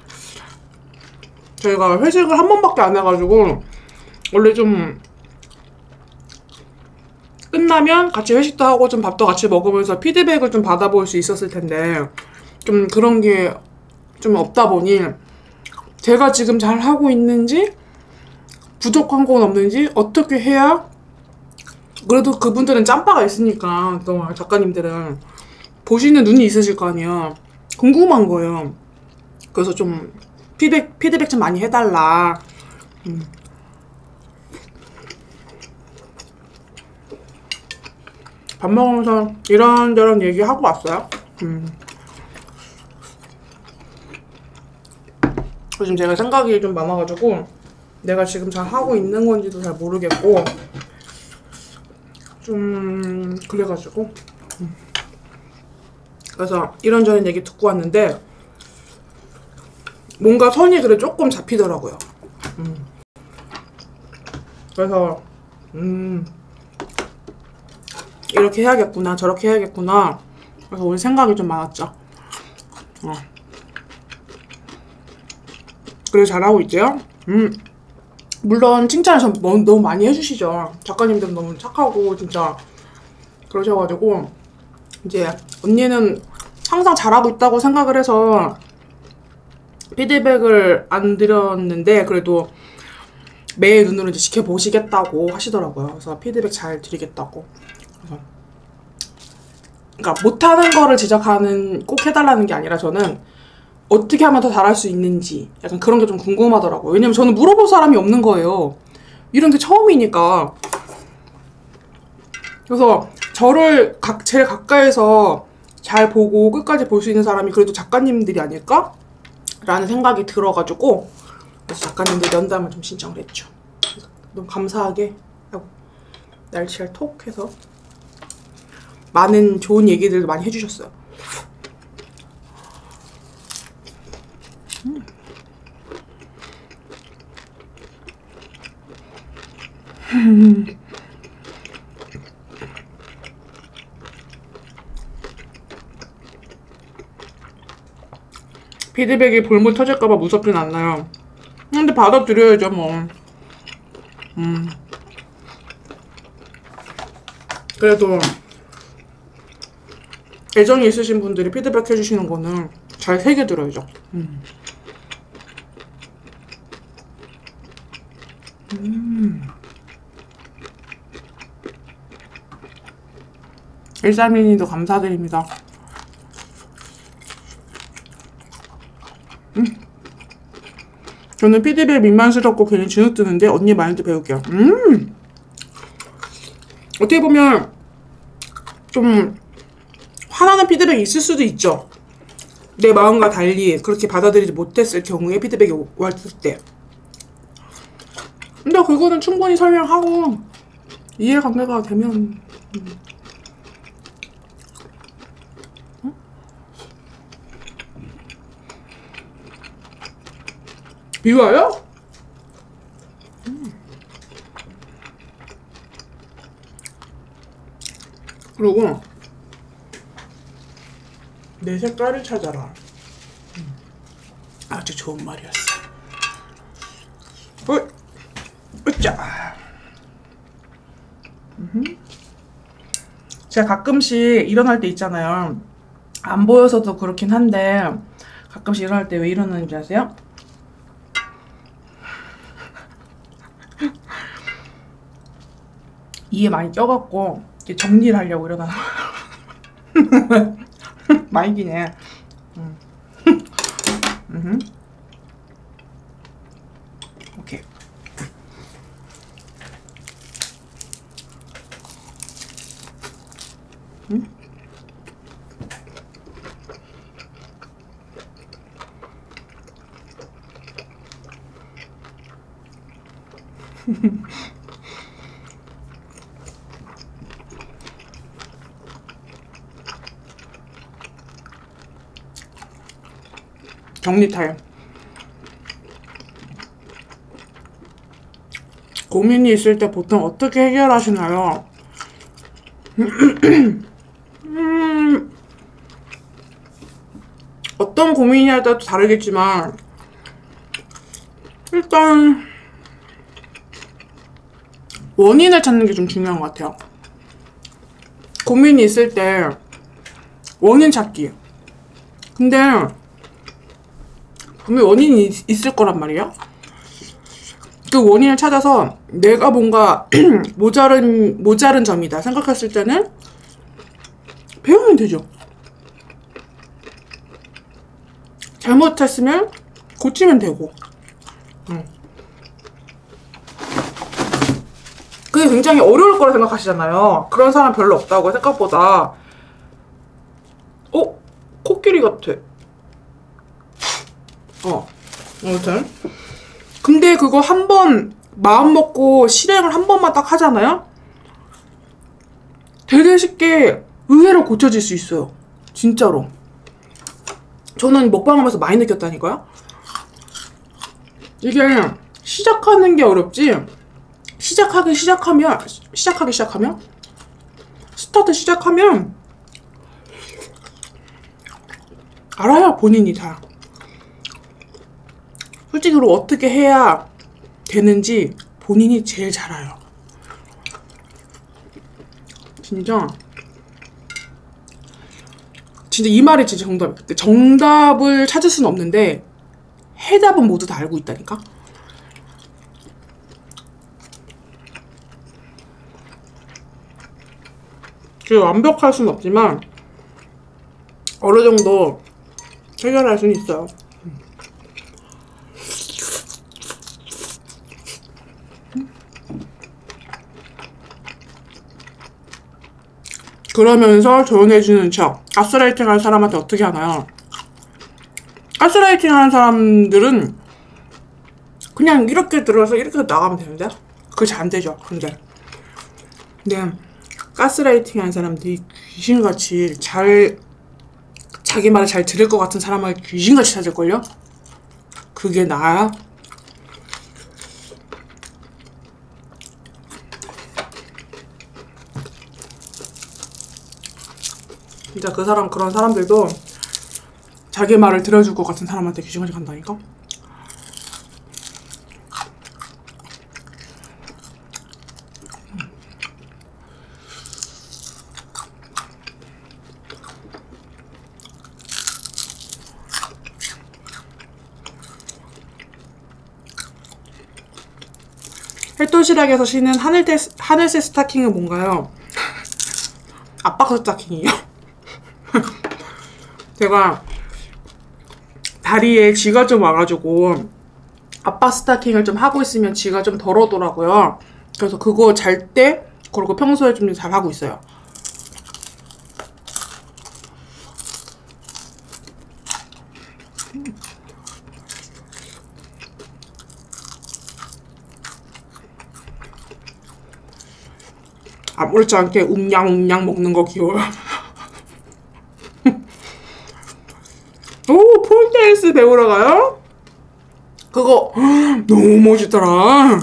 [SPEAKER 1] 저희가 회식을 한 번밖에 안 해가지고 원래 좀 끝나면 같이 회식도 하고 좀 밥도 같이 먹으면서 피드백을 좀 받아볼 수 있었을 텐데 좀 그런 게 좀 없다 보니 제가 지금 잘 하고 있는지 부족한 건 없는지 어떻게 해야 그래도 그분들은 짬바가 있으니까 또 작가님들은 보시는 눈이 있으실 거 아니에요. 궁금한 거예요. 그래서 좀 피드백 좀 많이 해달라. 밥 먹으면서 이런저런 얘기하고 왔어요. 요즘 제가 생각이 좀 많아가지고 내가 지금 잘 하고 있는 건지도 잘 모르겠고 좀 그래가지고 그래서 이런저런 얘기 듣고 왔는데 뭔가 선이 그래 조금 잡히더라고요. 그래서 이렇게 해야겠구나 저렇게 해야겠구나. 그래서 오늘 생각이 좀 많았죠. 그래 잘하고 있죠. 물론 칭찬을 너무 많이 해주시죠. 작가님들은 너무 착하고 진짜 그러셔가지고 이제 언니는 항상 잘하고 있다고 생각을 해서 피드백을 안 드렸는데 그래도 매일 눈으로 이제 지켜보시겠다고 하시더라고요. 그래서 피드백 잘 드리겠다고. 그래서 그러니까 못하는 거를 지적하는 꼭 해달라는 게 아니라 저는 어떻게 하면 더 잘할 수 있는지 약간 그런 게 좀 궁금하더라고요. 왜냐면 저는 물어볼 사람이 없는 거예요. 이런 게 처음이니까. 그래서 저를 제일 가까이서 잘 보고 끝까지 볼 수 있는 사람이 그래도 작가님들이 아닐까? 라는 생각이 들어가지고 그래서 작가님들 면담을 좀 신청을 했죠. 너무 감사하게 날치알 톡 해서 많은 좋은 얘기들도 많이 해주셨어요. 피드백이 볼못 터질까봐 무섭진 않나요? 근데 받아들여야죠 뭐. 그래도 애정이 있으신 분들이 피드백 해주시는 거는 잘 새겨들어야죠. 일사민이도 감사드립니다. 저는 피드백 민망스럽고 괜히 주눅 드는데 언니 마인드 배울게요. 어떻게 보면 좀 화나는 피드백이 있을 수도 있죠. 내 마음과 달리 그렇게 받아들이지 못했을 경우에 피드백이 왔을 때. 근데 그거는 충분히 설명하고 이해관계가 되면 비와요? 그리고 내 색깔을 찾아라. 아주 좋은 말이었어. 으짜. 제가 가끔씩 일어날 때 있잖아요. 안 보여서도 그렇긴 한데 가끔씩 일어날 때 왜 일어나는지 아세요? 이에 많이 껴갖고 이렇게 정리를 하려고 이러나. 많이 기네. 오케이. 정리 타임. 고민이 있을 때 보통 어떻게 해결하시나요? 어떤 고민이냐에 따라 다르겠지만 일단 원인을 찾는 게 좀 중요한 것 같아요. 고민이 있을 때 원인 찾기. 근데 분명히 원인이 있을 거란 말이에요. 그 원인을 찾아서 내가 뭔가 모자른 점이다 생각했을 때는 배우면 되죠. 잘못했으면 고치면 되고. 그게 굉장히 어려울 거라 생각하시잖아요. 그런 사람 별로 없다고 생각보다. 코끼리 같아. 아무튼 근데 그거 한 번 마음 먹고 실행을 한 번만 딱 하잖아요? 되게 쉽게 의외로 고쳐질 수 있어요. 진짜로. 저는 먹방하면서 많이 느꼈다니까요? 이게 시작하는 게 어렵지 스타트 시작하면 알아요. 본인이 다. 솔직히로 어떻게 해야 되는지 본인이 제일 잘 알아요. 진짜 이 말이 진짜 정답이에요. 정답을 찾을 수는 없는데 해답은 모두 다 알고 있다니까. 완벽할 수는 없지만 어느 정도 해결할 수는 있어요. 그러면서 조언해주는 척. 가스라이팅 하는 사람한테 어떻게 하나요? 가스라이팅 하는 사람들은 그냥 이렇게 들어서 이렇게 나가면 되는데 그게 잘 안 되죠. 근데 가스라이팅 하는 사람들이 귀신같이 자기 말을 잘 들을 것 같은 사람을 귀신같이 찾을걸요? 그게 나야? 진짜 그런 사람들도 자기 말을 들어줄 것 같은 사람한테 귀신같이 간다니까? 햇도시락에서 신은 하늘색 스타킹은 뭔가요? 압박 스타킹이에요. 제가 다리에 쥐가 좀 와가지고 압박 스타킹을 좀 하고 있으면 쥐가 좀 덜 오더라고요. 그래서 그거 잘 때 그리고 평소에 좀 잘 하고 있어요. 아무렇지 않게 웅냥웅냥 먹는 거 귀여워요. 오, 폴댄스 배우러 가요? 그거 너무 멋있더라.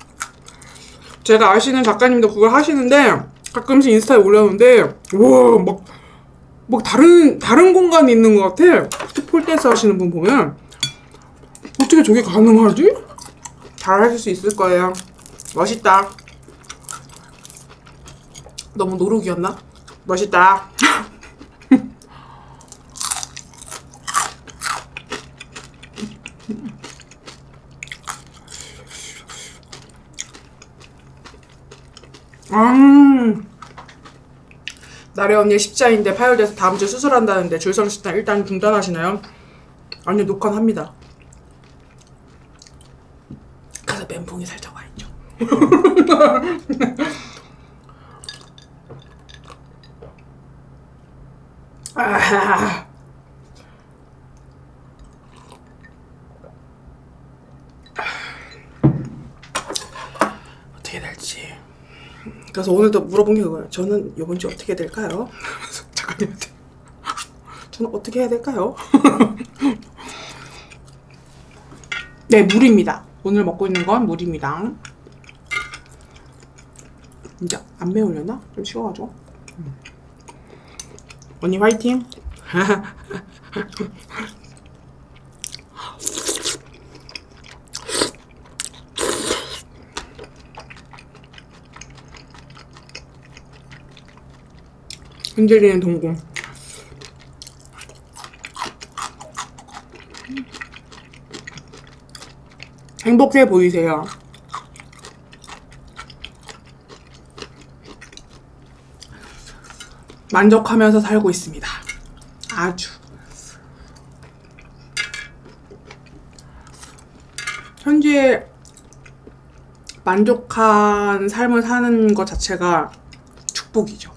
[SPEAKER 1] 제가 아시는 작가님도 그걸 하시는데 가끔씩 인스타에 올려놓는데 와, 막 다른 공간에 있는 것 같아. 폴댄스 하시는 분 보면 어떻게 저게 가능하지? 잘 하실 수 있을 거예요. 멋있다. 너무 노룩이었나? 멋있다. 나래 언니 십자인데 파열돼서 다음 주 수술한다는데 줄성 식단 일단 중단하시나요? 아니 녹화는 합니다. 가서 멘붕이 살짝 와있죠. 아, 어떻게 될지. 그래서 오늘도 물어본 게 그거예요. 저는 이번 주 어떻게 될까요? 작가님한테 저는 어떻게 해야 될까요? 네, 물입니다. 오늘 먹고 있는 건 물입니다. 이제 안 매우려나? 좀 식어가지고. 언니 화이팅! 흔들리는 동공. 행복해 보이세요. 만족하면서 살고 있습니다. 아주. 현재 만족한 삶을 사는 것 자체가 축복이죠.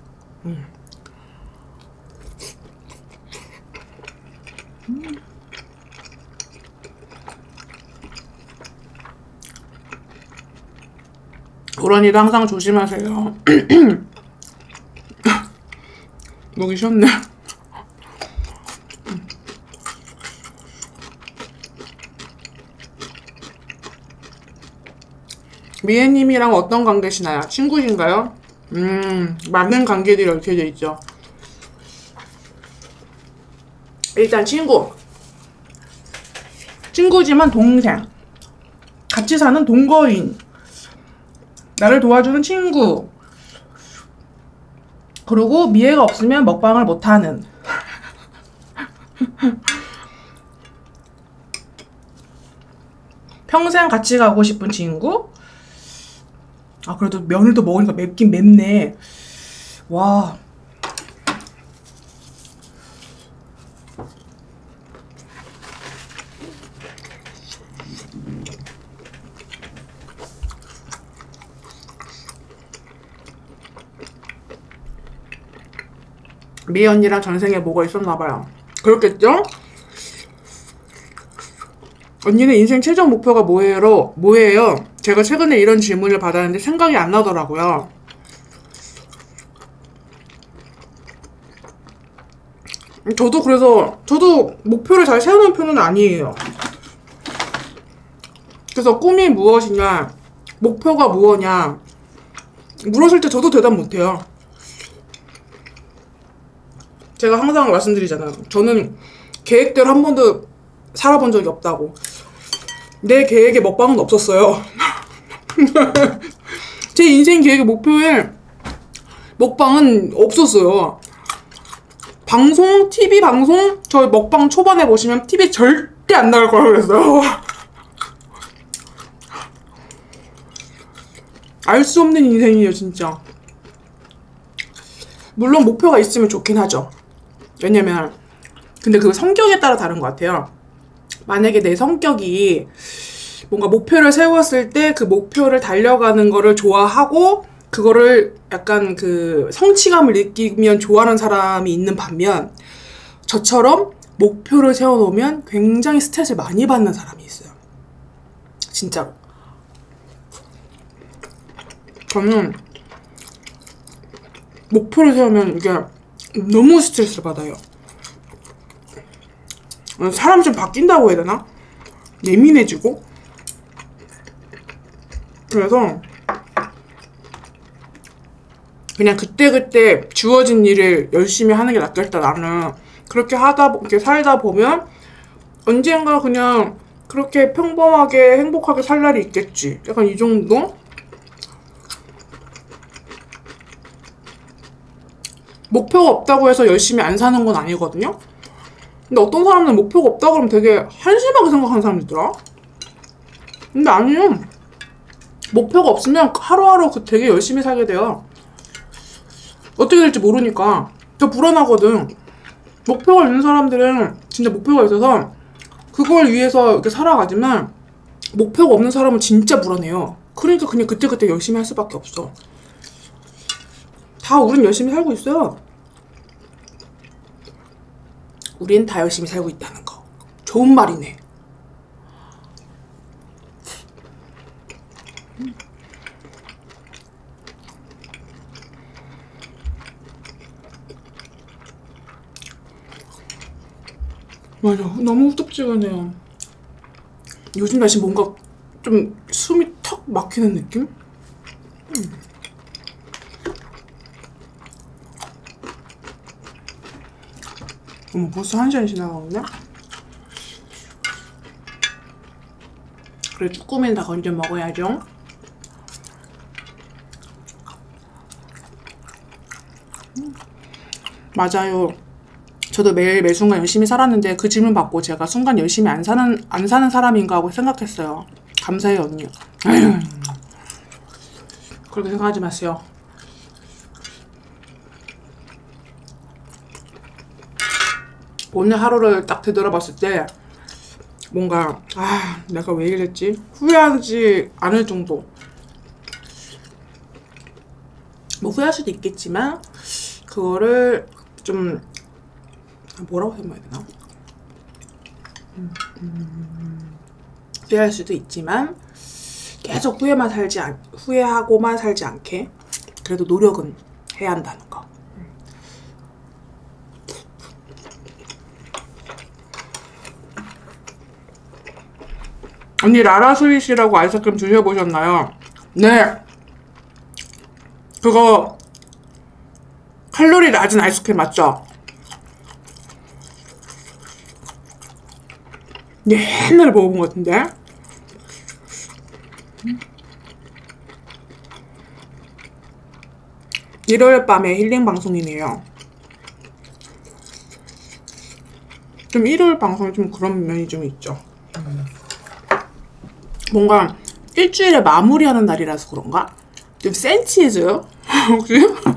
[SPEAKER 1] 그러니도 항상 조심하세요. 목이 쉬었네. 미애님이랑 어떤 관계시나요? 친구신가요? 많은 관계들이 얽혀져 있죠. 일단 친구지만 동생, 같이 사는 동거인, 나를 도와주는 친구, 그리고 미애가 없으면 먹방을 못하는 평생 같이 가고 싶은 친구. 아 그래도 면을 또 먹으니까 맵긴 맵네. 와. 미애 언니랑 전생에 뭐가 있었나봐요. 그렇겠죠? 언니는 인생 최종 목표가 뭐예요? 제가 최근에 이런 질문을 받았는데 생각이 안 나더라고요. 저도 목표를 잘 세우는 편은 아니에요. 그래서 꿈이 무엇이냐, 목표가 무엇냐 물었을 때 저도 대답 못해요. 제가 항상 말씀드리잖아요. 저는 계획대로 한 번도 살아본 적이 없다고. 내 계획에 먹방은 없었어요. 제 인생 계획의 목표에 먹방은 없었어요. 방송, TV 방송, 저 먹방 초반에 보시면 TV 절대 안 나갈 거라 그랬어요. 알 수 없는 인생이에요, 진짜. 물론 목표가 있으면 좋긴 하죠. 왜냐면 근데 그 성격에 따라 다른 것 같아요. 만약에 내 성격이 뭔가 목표를 세웠을 때 그 목표를 달려가는 거를 좋아하고 그거를 약간 그 성취감을 느끼면 좋아하는 사람이 있는 반면 저처럼 목표를 세워놓으면 굉장히 스트레스를 많이 받는 사람이 있어요. 진짜로. 저는 목표를 세우면 이게 너무 스트레스를 받아요. 사람이 좀 바뀐다고 해야 되나? 예민해지고. 그래서 그냥 그때그때 주어진 일을 열심히 하는 게 낫겠다. 나는 그렇게 이렇게 살다 보면 언젠가 그냥 그렇게 평범하게 행복하게 살 날이 있겠지. 약간 이 정도? 목표가 없다고 해서 열심히 안 사는 건 아니거든요? 근데 어떤 사람은 목표가 없다고 하면 되게 한심하게 생각하는 사람이 있더라? 근데 아니요. 목표가 없으면 하루하루 되게 열심히 살게 돼요. 어떻게 될지 모르니까 더 불안하거든. 목표가 있는 사람들은 진짜 목표가 있어서 그걸 위해서 이렇게 살아가지만 목표가 없는 사람은 진짜 불안해요. 그러니까 그냥 그때그때 열심히 할 수밖에 없어. 다 우린 열심히 살고 있어요. 우린 다 열심히 살고 있다는 거. 좋은 말이네. 맞아. 너무 후덥지근해요. 요즘 날씨 뭔가 좀 숨이 턱 막히는 느낌? 어머, 벌써 1시간이 지나가거든요? 그래, 쭈꾸미는 다 건져 먹어야죠. 맞아요. 저도 매일 매순간 열심히 살았는데 그 질문 받고 제가 순간 열심히 안 사는 사람인가 하고 생각했어요. 감사해요, 언니. 그렇게 생각하지 마세요. 오늘 하루를 딱 되돌아봤을 때 뭔가 내가 왜 이랬지? 후회하지 않을 정도. 뭐 후회할 수도 있겠지만 그거를 좀 뭐라고 설명해야 되나? 후회할 수도 있지만 계속 후회하고만 살지 않게 그래도 노력은 해야 한다는 거. 언니 라라 스윗이라고 아이스크림 드셔보셨나요? 네. 그거 칼로리 낮은 아이스크림 맞죠? 옛날에 먹어본 것 같은데? 일요일 밤에 힐링 방송이네요. 좀 일요일 방송이 좀 그런 면이 좀 있죠. 뭔가 일주일에 마무리하는 날이라서 그런가? 좀 센치해져요? 혹시?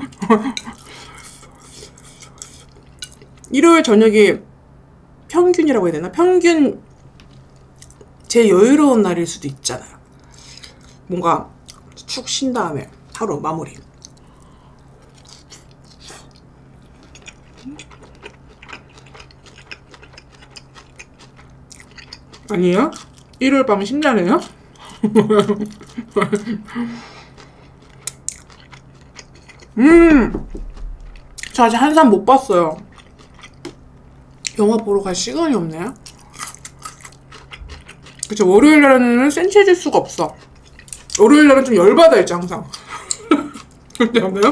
[SPEAKER 1] 일요일 저녁이 평균이라고 해야 되나? 평균 제일 여유로운 날일 수도 있잖아요. 뭔가 축 쉰 다음에 하루 마무리. 아니에요? 일요일 밤은 심란해요? 저 아직 한산 못 봤어요. 영화 보러 갈 시간이 없네. 그쵸, 월요일날은 센치해질 수가 없어. 월요일날은 좀 열받아 있죠, 항상. 그렇지 않나요?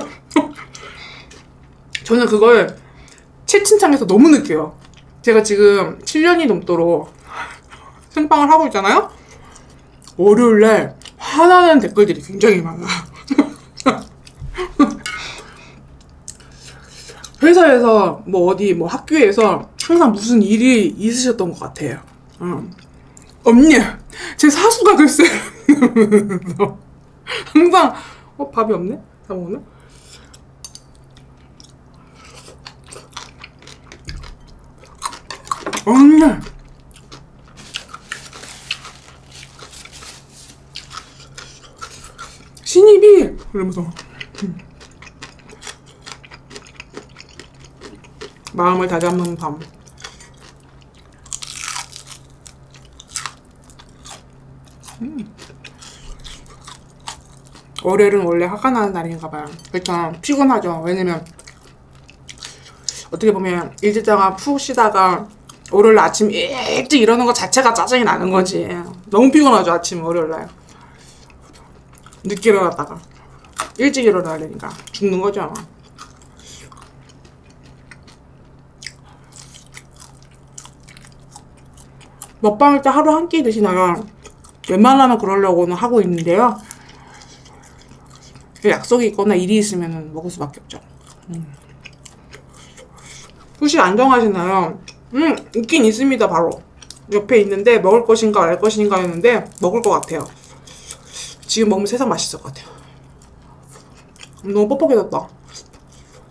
[SPEAKER 1] 저는 그걸 채팅창에서 너무 느껴요. 제가 지금 7년이 넘도록 생방을 하고 있잖아요? 월요일날 화나는 댓글들이 굉장히 많아. 회사에서 뭐 어디 뭐 학교에서 항상 무슨 일이 있으셨던 것 같아요. 언니 제 사수가 글쎄 항상 밥이 없네? 다 먹었나? 언니 신입이 이러면서 마음을 다잡는 밤. 월요일은 원래 화가 나는 날인가봐요. 일단 피곤하죠. 왜냐면 어떻게 보면 일찍다가 푹 쉬다가 월요일 아침 일찍 일어나는 것 자체가 짜증이 나는 거지. 너무 피곤하죠. 아침 월요일날 늦게 일어났다가 일찍 일어나야 되니까 죽는 거죠. 먹방을 때 하루 한 끼 드시나요? 웬만하면 그러려고는 하고 있는데요. 약속이 있거나 일이 있으면 먹을 수밖에 없죠. 후식 안 정하시나요? 있긴 있습니다. 바로 옆에 있는데 먹을 것인가 말 것인가 했는데 먹을 것 같아요. 지금 먹으면 세상 맛있을 것 같아요. 너무 뻑뻑해졌다.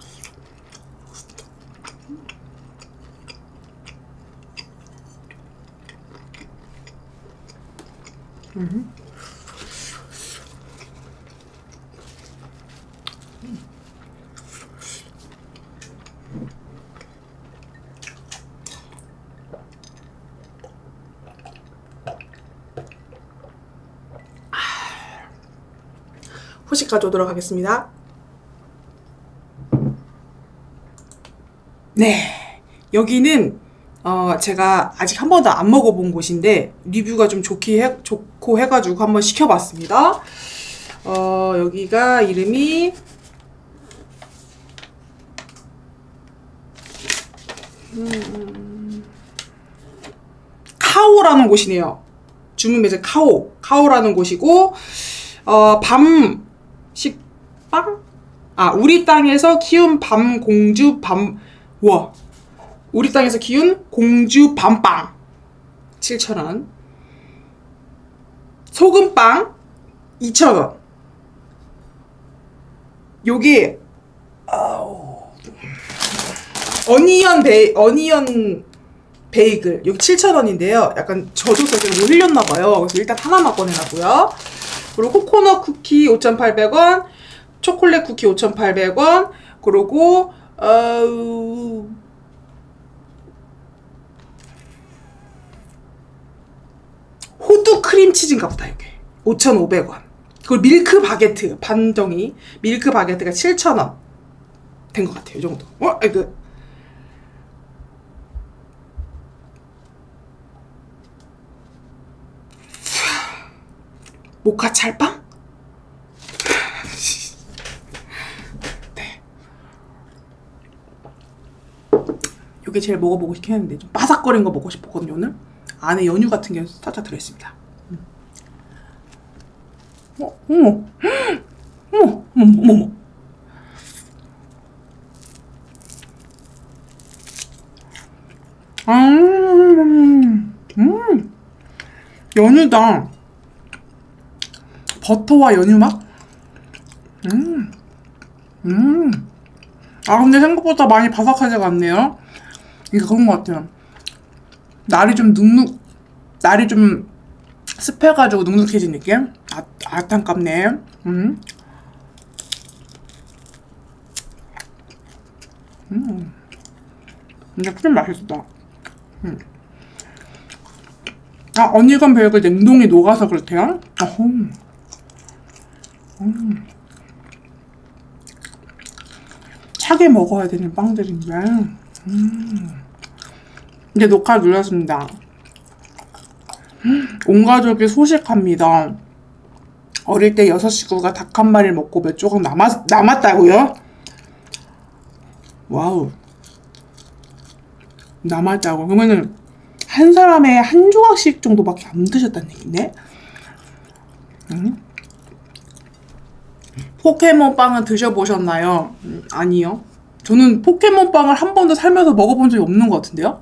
[SPEAKER 1] 후식 가져오도록 하겠습니다. 네, 여기는 제가 아직 한 번도 안 먹어본 곳인데 리뷰가 좀 좋고 해가지고 한번 시켜봤습니다. 여기가 이름이 카오라는 곳이네요. 주문 매장 카오라는 곳이고 밤식빵? 우리 땅에서 키운 밤공주 우리 땅에서 키운 공주 밤빵 7,000원, 소금빵 2,000원. 요게 어니언 베이글 여기 7,000원인데요. 약간 젖어서 좀 흘렸나봐요. 그래서 일단 하나만 꺼내놨고요. 그리고 코코넛 쿠키 5,800원, 초콜릿 쿠키 5,800원, 그리고 호두 크림치즈인가 보다. 이게 5,500원. 그리고 밀크 바게트 반덩이 밀크 바게트가 7,000원 된 것 같아요. 이 정도. 모카 찰빵? 네. 요게 제일 먹어보고 싶긴 했는데 좀 바삭거린 거 먹고 싶었거든요, 오늘. 안에 연유 같은 게 살짝 들어있습니다. 어머. 연유다. 버터와 연유 맛? 근데 생각보다 많이 바삭하지가 않네요. 이게 그런 것 같아요. 날이 좀 습해가지고 눅눅해진 느낌? 안타깝네. 근데 크림 맛있다. 어니건 베이글 냉동이 녹아서 그렇대요? 차게 먹어야 되는 빵들인데. 이제 녹화 눌렀습니다. 온 가족이 소식합니다. 어릴 때 6식구가 닭 한 마리를 먹고 몇 조각 남았다고요? 와우. 남았다고. 그러면은 한 사람에 한 조각씩 정도밖에 안 드셨다는 얘기네? 포켓몬빵은 드셔보셨나요? 아니요. 저는 포켓몬빵을 한 번도 살면서 먹어본 적이 없는 것 같은데요?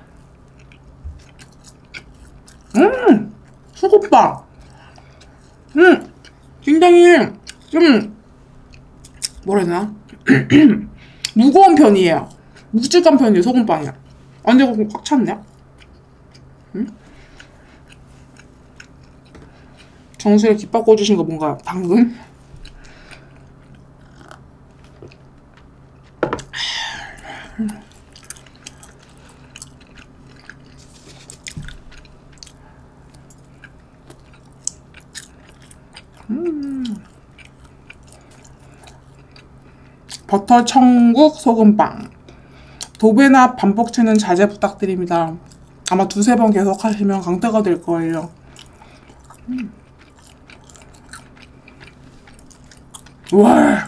[SPEAKER 1] 소금빵. 굉장히 좀 뭐라 해야 되나? 무거운 편이에요. 묵직한 편이에요, 소금빵이. 근데 이거 꽉 찼네? 정수리 깃밥 꽂으신 거 뭔가 당근? 버터 천국 소금빵. 도배나 반복체는 자제 부탁드립니다. 아마 2~3번 계속 하시면 강타가 될 거예요. 와.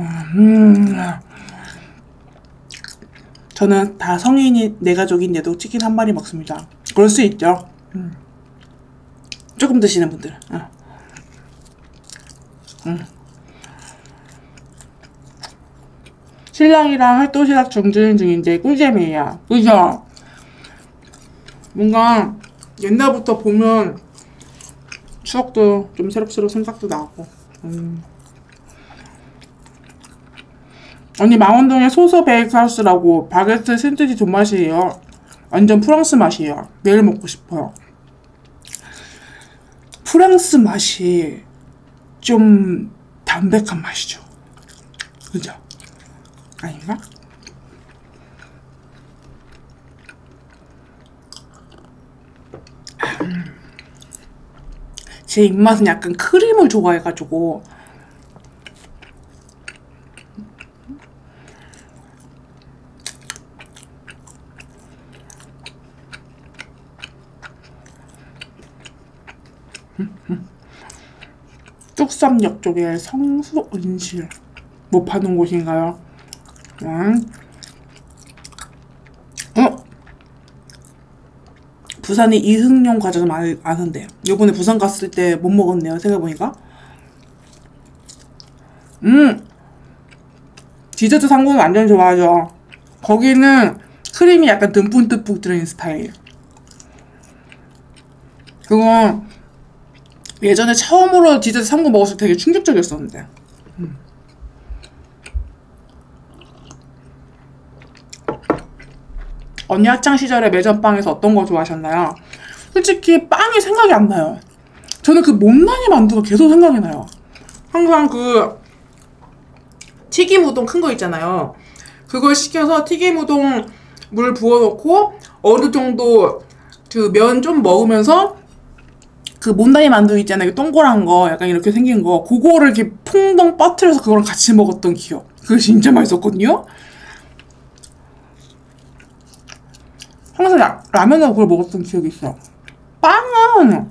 [SPEAKER 1] 저는 다 성인이 내 가족인데도 치킨 한 마리 먹습니다. 그럴 수 있죠. 조금 드시는 분들. 신랑이랑 활도시락 중진 중인데 꿀잼이에요. 그죠? 뭔가 옛날부터 보면 추억도 좀 새록새록 생각도 나고. 언니 망원동에 소서 베이크하우스라고 바게트 샌드위치 존맛이에요. 완전 프랑스 맛이에요. 매일 먹고 싶어요. 프랑스 맛이 좀 담백한 맛이죠. 그죠? 아닌가? 제 입맛은 약간 크림을 좋아해가지고 뚝섬역 쪽에 성수은실 못 파는 곳인가요? 부산에 이흥용 과자도 많은데 요번에 부산 갔을 때 못 먹었네요. 생각해보니까. 디저트 상고는 완전 좋아하죠. 거기는 크림이 약간 듬뿍듬뿍 들어있는 스타일이에요. 그건 예전에 처음으로 디저트 상고 먹었을 때 되게 충격적이었었는데. 언니 학창시절에 매점빵에서 어떤 거 좋아하셨나요? 솔직히 빵이 생각이 안 나요. 저는 그 못난이 만두가 계속 생각이 나요. 항상 그 튀김 우동 큰 거 있잖아요. 그걸 시켜서 튀김 우동 물 부어놓고 어느 정도 그 면 좀 먹으면서 그 못난이 만두 있잖아요. 동그란 거 약간 이렇게 생긴 거 그거를 이렇게 풍덩 빠뜨려서 그거랑 같이 먹었던 기억. 그게 진짜 맛있었거든요. 항상 라면하고 그걸 먹었던 기억이 있어요. 빵은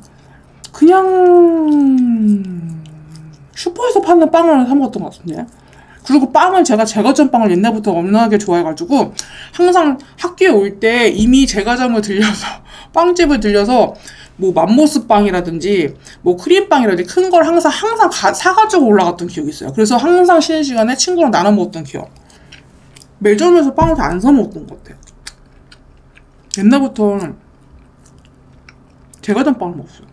[SPEAKER 1] 그냥 슈퍼에서 파는 빵을 사 먹었던 것 같은데. 그리고 빵은 제가 제과점 빵을 옛날부터 워낙에 좋아해가지고 항상 학교에 올 때 이미 제과점을 들려서 빵집을 들려서 뭐 맘모스 빵이라든지 뭐 크림빵이라든지 큰 걸 항상 사가지고 올라갔던 기억이 있어요. 그래서 항상 쉬는 시간에 친구랑 나눠 먹었던 기억. 매점에서 빵을 다 안 사 먹었던 것 같아요. 옛날부터 제과점 빵을 먹었어요.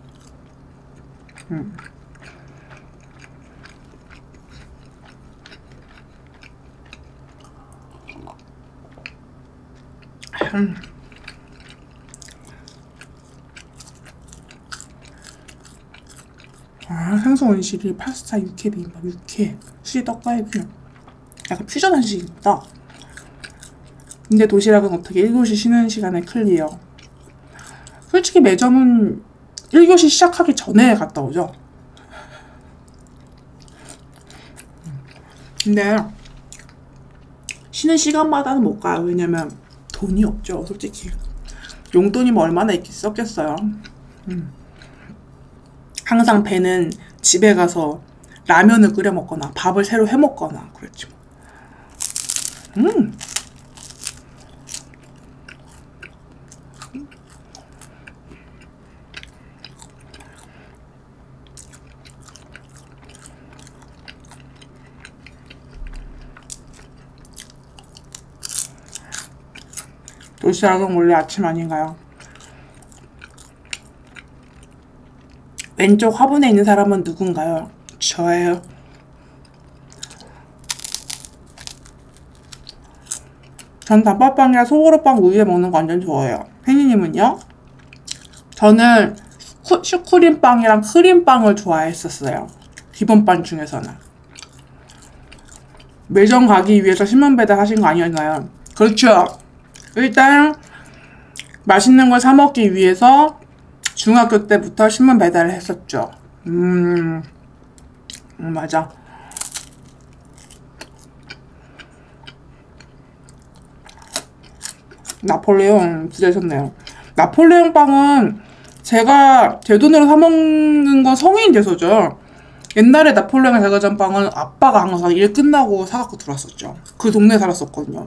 [SPEAKER 1] 생선 원실이 파스타, 육회, 비빔밥, 육회, 수지 떡갈비 약간 퓨전 한식입니다. 근데 도시락은 어떻게 1교시 쉬는 시간에 클리어? 솔직히 매점은 1교시 시작하기 전에 갔다 오죠. 근데 쉬는 시간마다는 못 가요. 왜냐면 돈이 없죠. 솔직히 용돈이 뭐 얼마나 있겠어요. 항상 배는 집에 가서 라면을 끓여 먹거나 밥을 새로 해 먹거나 그랬지 뭐. 도시락은 원래 아침 아닌가요? 왼쪽 화분에 있는 사람은 누군가요? 저예요. 전 단팥빵이랑 소보로빵 우유에 먹는 거 완전 좋아해요. 혜니님은요? 저는 슈크림빵이랑 크림빵을 좋아했었어요. 기본빵 중에서는. 매점 가기 위해서 신문 배달 하신 거 아니었나요? 그렇죠. 일단 맛있는 걸 사 먹기 위해서 중학교 때부터 신문 배달을 했었죠. 맞아. 나폴레옹 드셨네요. 나폴레옹 빵은 제가 제 돈으로 사 먹는 건 성인 돼서죠. 옛날에 나폴레옹 제과점 빵은 아빠가 항상 일 끝나고 사갖고 들어왔었죠. 그 동네에 살았었거든요.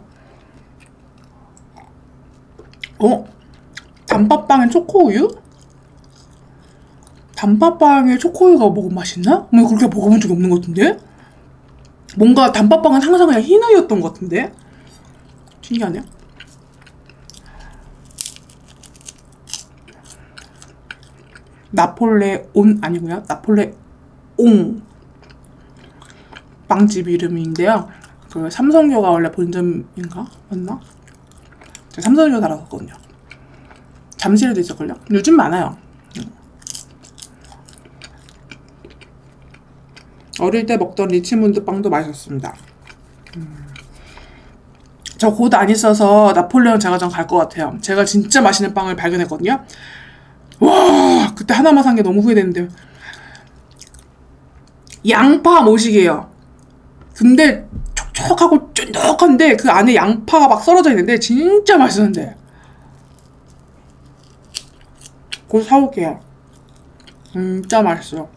[SPEAKER 1] 단팥빵에 초코우유? 단팥빵에 초코우유가 먹으면 맛있나? 그렇게 먹어본 적이 없는 것 같은데? 뭔가 단팥빵은 항상 그냥 흰우유였던 것 같은데? 신기하네요. 나폴레온 아니고요. 나폴레옹 빵집 이름인데요. 그 삼성교가 원래 본점인가? 맞나? 제가 삼성교 살았었거든요. 잠실에도 있었걸요? 요즘 많아요. 어릴 때 먹던 리치문드 빵도 맛있었습니다. 저 곧 안 있어서 나폴레옹 제과점 갈 것 같아요. 제가 진짜 맛있는 빵을 발견했거든요. 와, 그때 하나만 산 게 너무 후회되는데. 양파 모식이에요. 근데 촉촉하고 쫀득한데 그 안에 양파가 막 썰어져 있는데 진짜 맛있는데. 곧 사올게요. 진짜 맛있어요.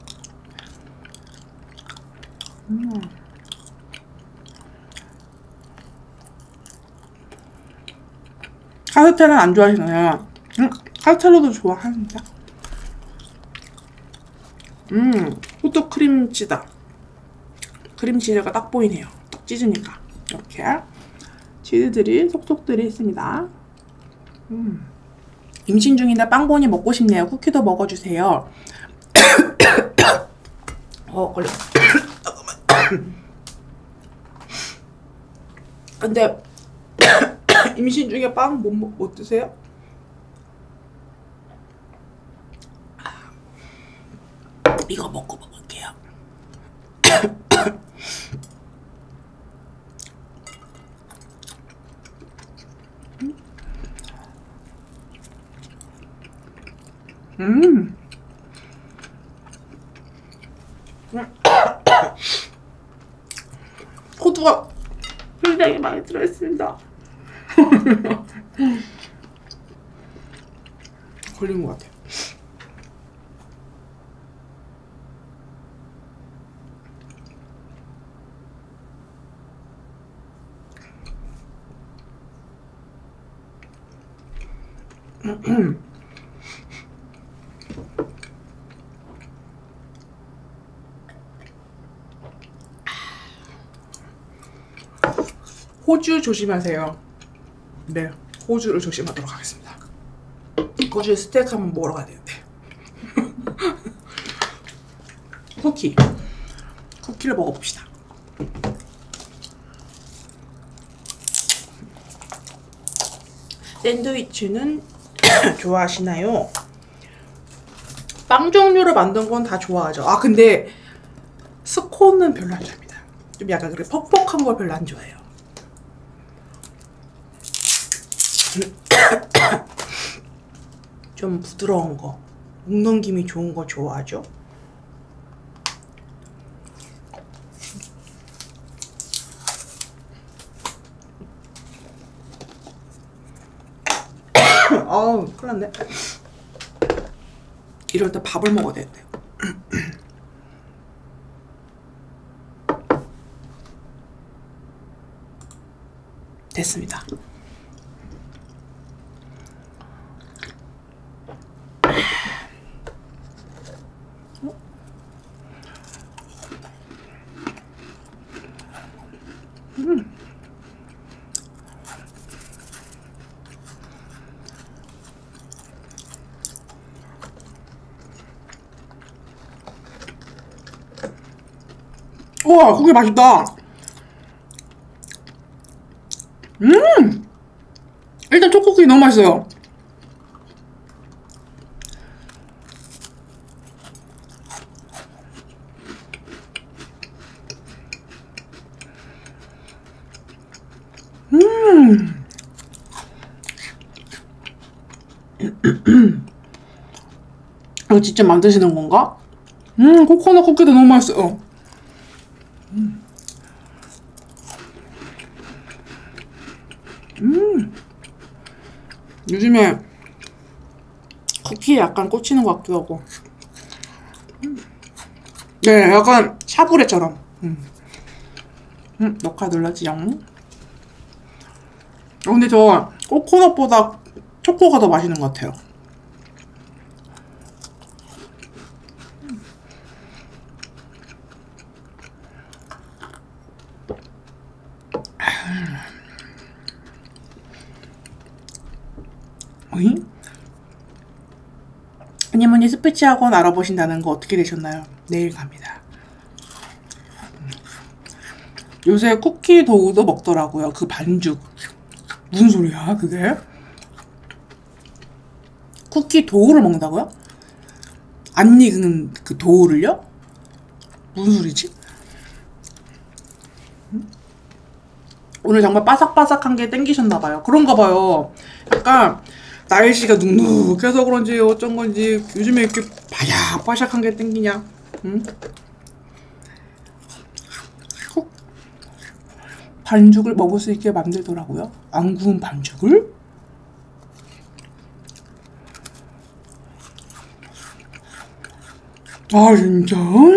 [SPEAKER 1] 카스텔은 안 좋아하시나요? 카스텔로도 좋아하는데. 호떡 크림치다. 크림치즈가 딱 보이네요. 딱 찢으니까. 이렇게 치즈들이 속속 들이 있습니다. 임신 중인데 빵보니 먹고 싶네요. 쿠키도 먹어주세요. 걸려. 잠깐만. 근데 임신 중에 빵 못 드세요? 이거 먹고 먹을게요. 호두가 굉장히 많이 들어있습니다. 걸린 것 같아요. 호주 조심하세요. 네, 호주를 조심하도록 하겠습니다. 호주에 스테이크 한번 먹으러 가야 되는데. 쿠키를 먹어봅시다. 샌드위치는 좋아하시나요? 빵 종류를 만든 건 다 좋아하죠. 아, 근데 스콘은 별로 안 좋아합니다. 좀 약간 그래 퍽퍽한 걸 별로 안 좋아해요. 좀 부드러운 거, 목 넘김이 좋은 거 좋아하죠? 아우, 큰일 났네. 이럴 때 밥을 먹어야 되는데. 됐습니다. 우와, 고기 맛있다. 일단 초코쿠키 너무 맛있어요. 이거 직접 만드시는 건가? 코코넛 쿠키도 너무 맛있어요. 요즘에 쿠키에 약간 꽂히는 것 같기도 하고. 네, 약간 샤브레처럼. 녹화 눌렀지요. 근데 저 코코넛보다 초코가 더 맛있는 것 같아요. 아니머니 스피치 학원 알아보신다는 거 어떻게 되셨나요? 내일 갑니다. 요새 쿠키 도우도 먹더라고요. 그 반죽. 무슨 소리야 그게? 쿠키 도우를 먹는다고요? 안 익은 그 도우를요? 무슨 소리지? 오늘 정말 바삭바삭한 게 땡기셨나봐요. 그런가 봐요. 약간 날씨가 눅눅해서 그런지 어쩐 건지 요즘에 이렇게 바삭바삭한 게 땡기냐. 응? 반죽을 먹을 수 있게 만들더라고요. 안 구운 반죽을. 아 진짜?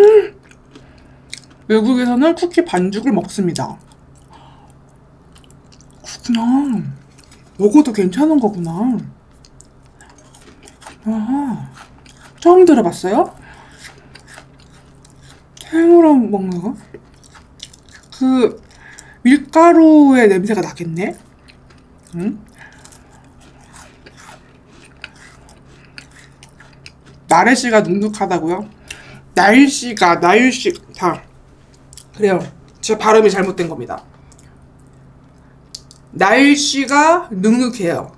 [SPEAKER 1] 외국에서는 쿠키 반죽을 먹습니다. 그렇구나. 먹어도 괜찮은 거구나. 아하. 처음 들어봤어요? 생으로 먹는 거? 그 밀가루의 냄새가 나겠네? 응? 날씨가 눅눅하다고요? 날씨가 다 그래요. 제 발음이 잘못된 겁니다. 날씨가 눅눅해요.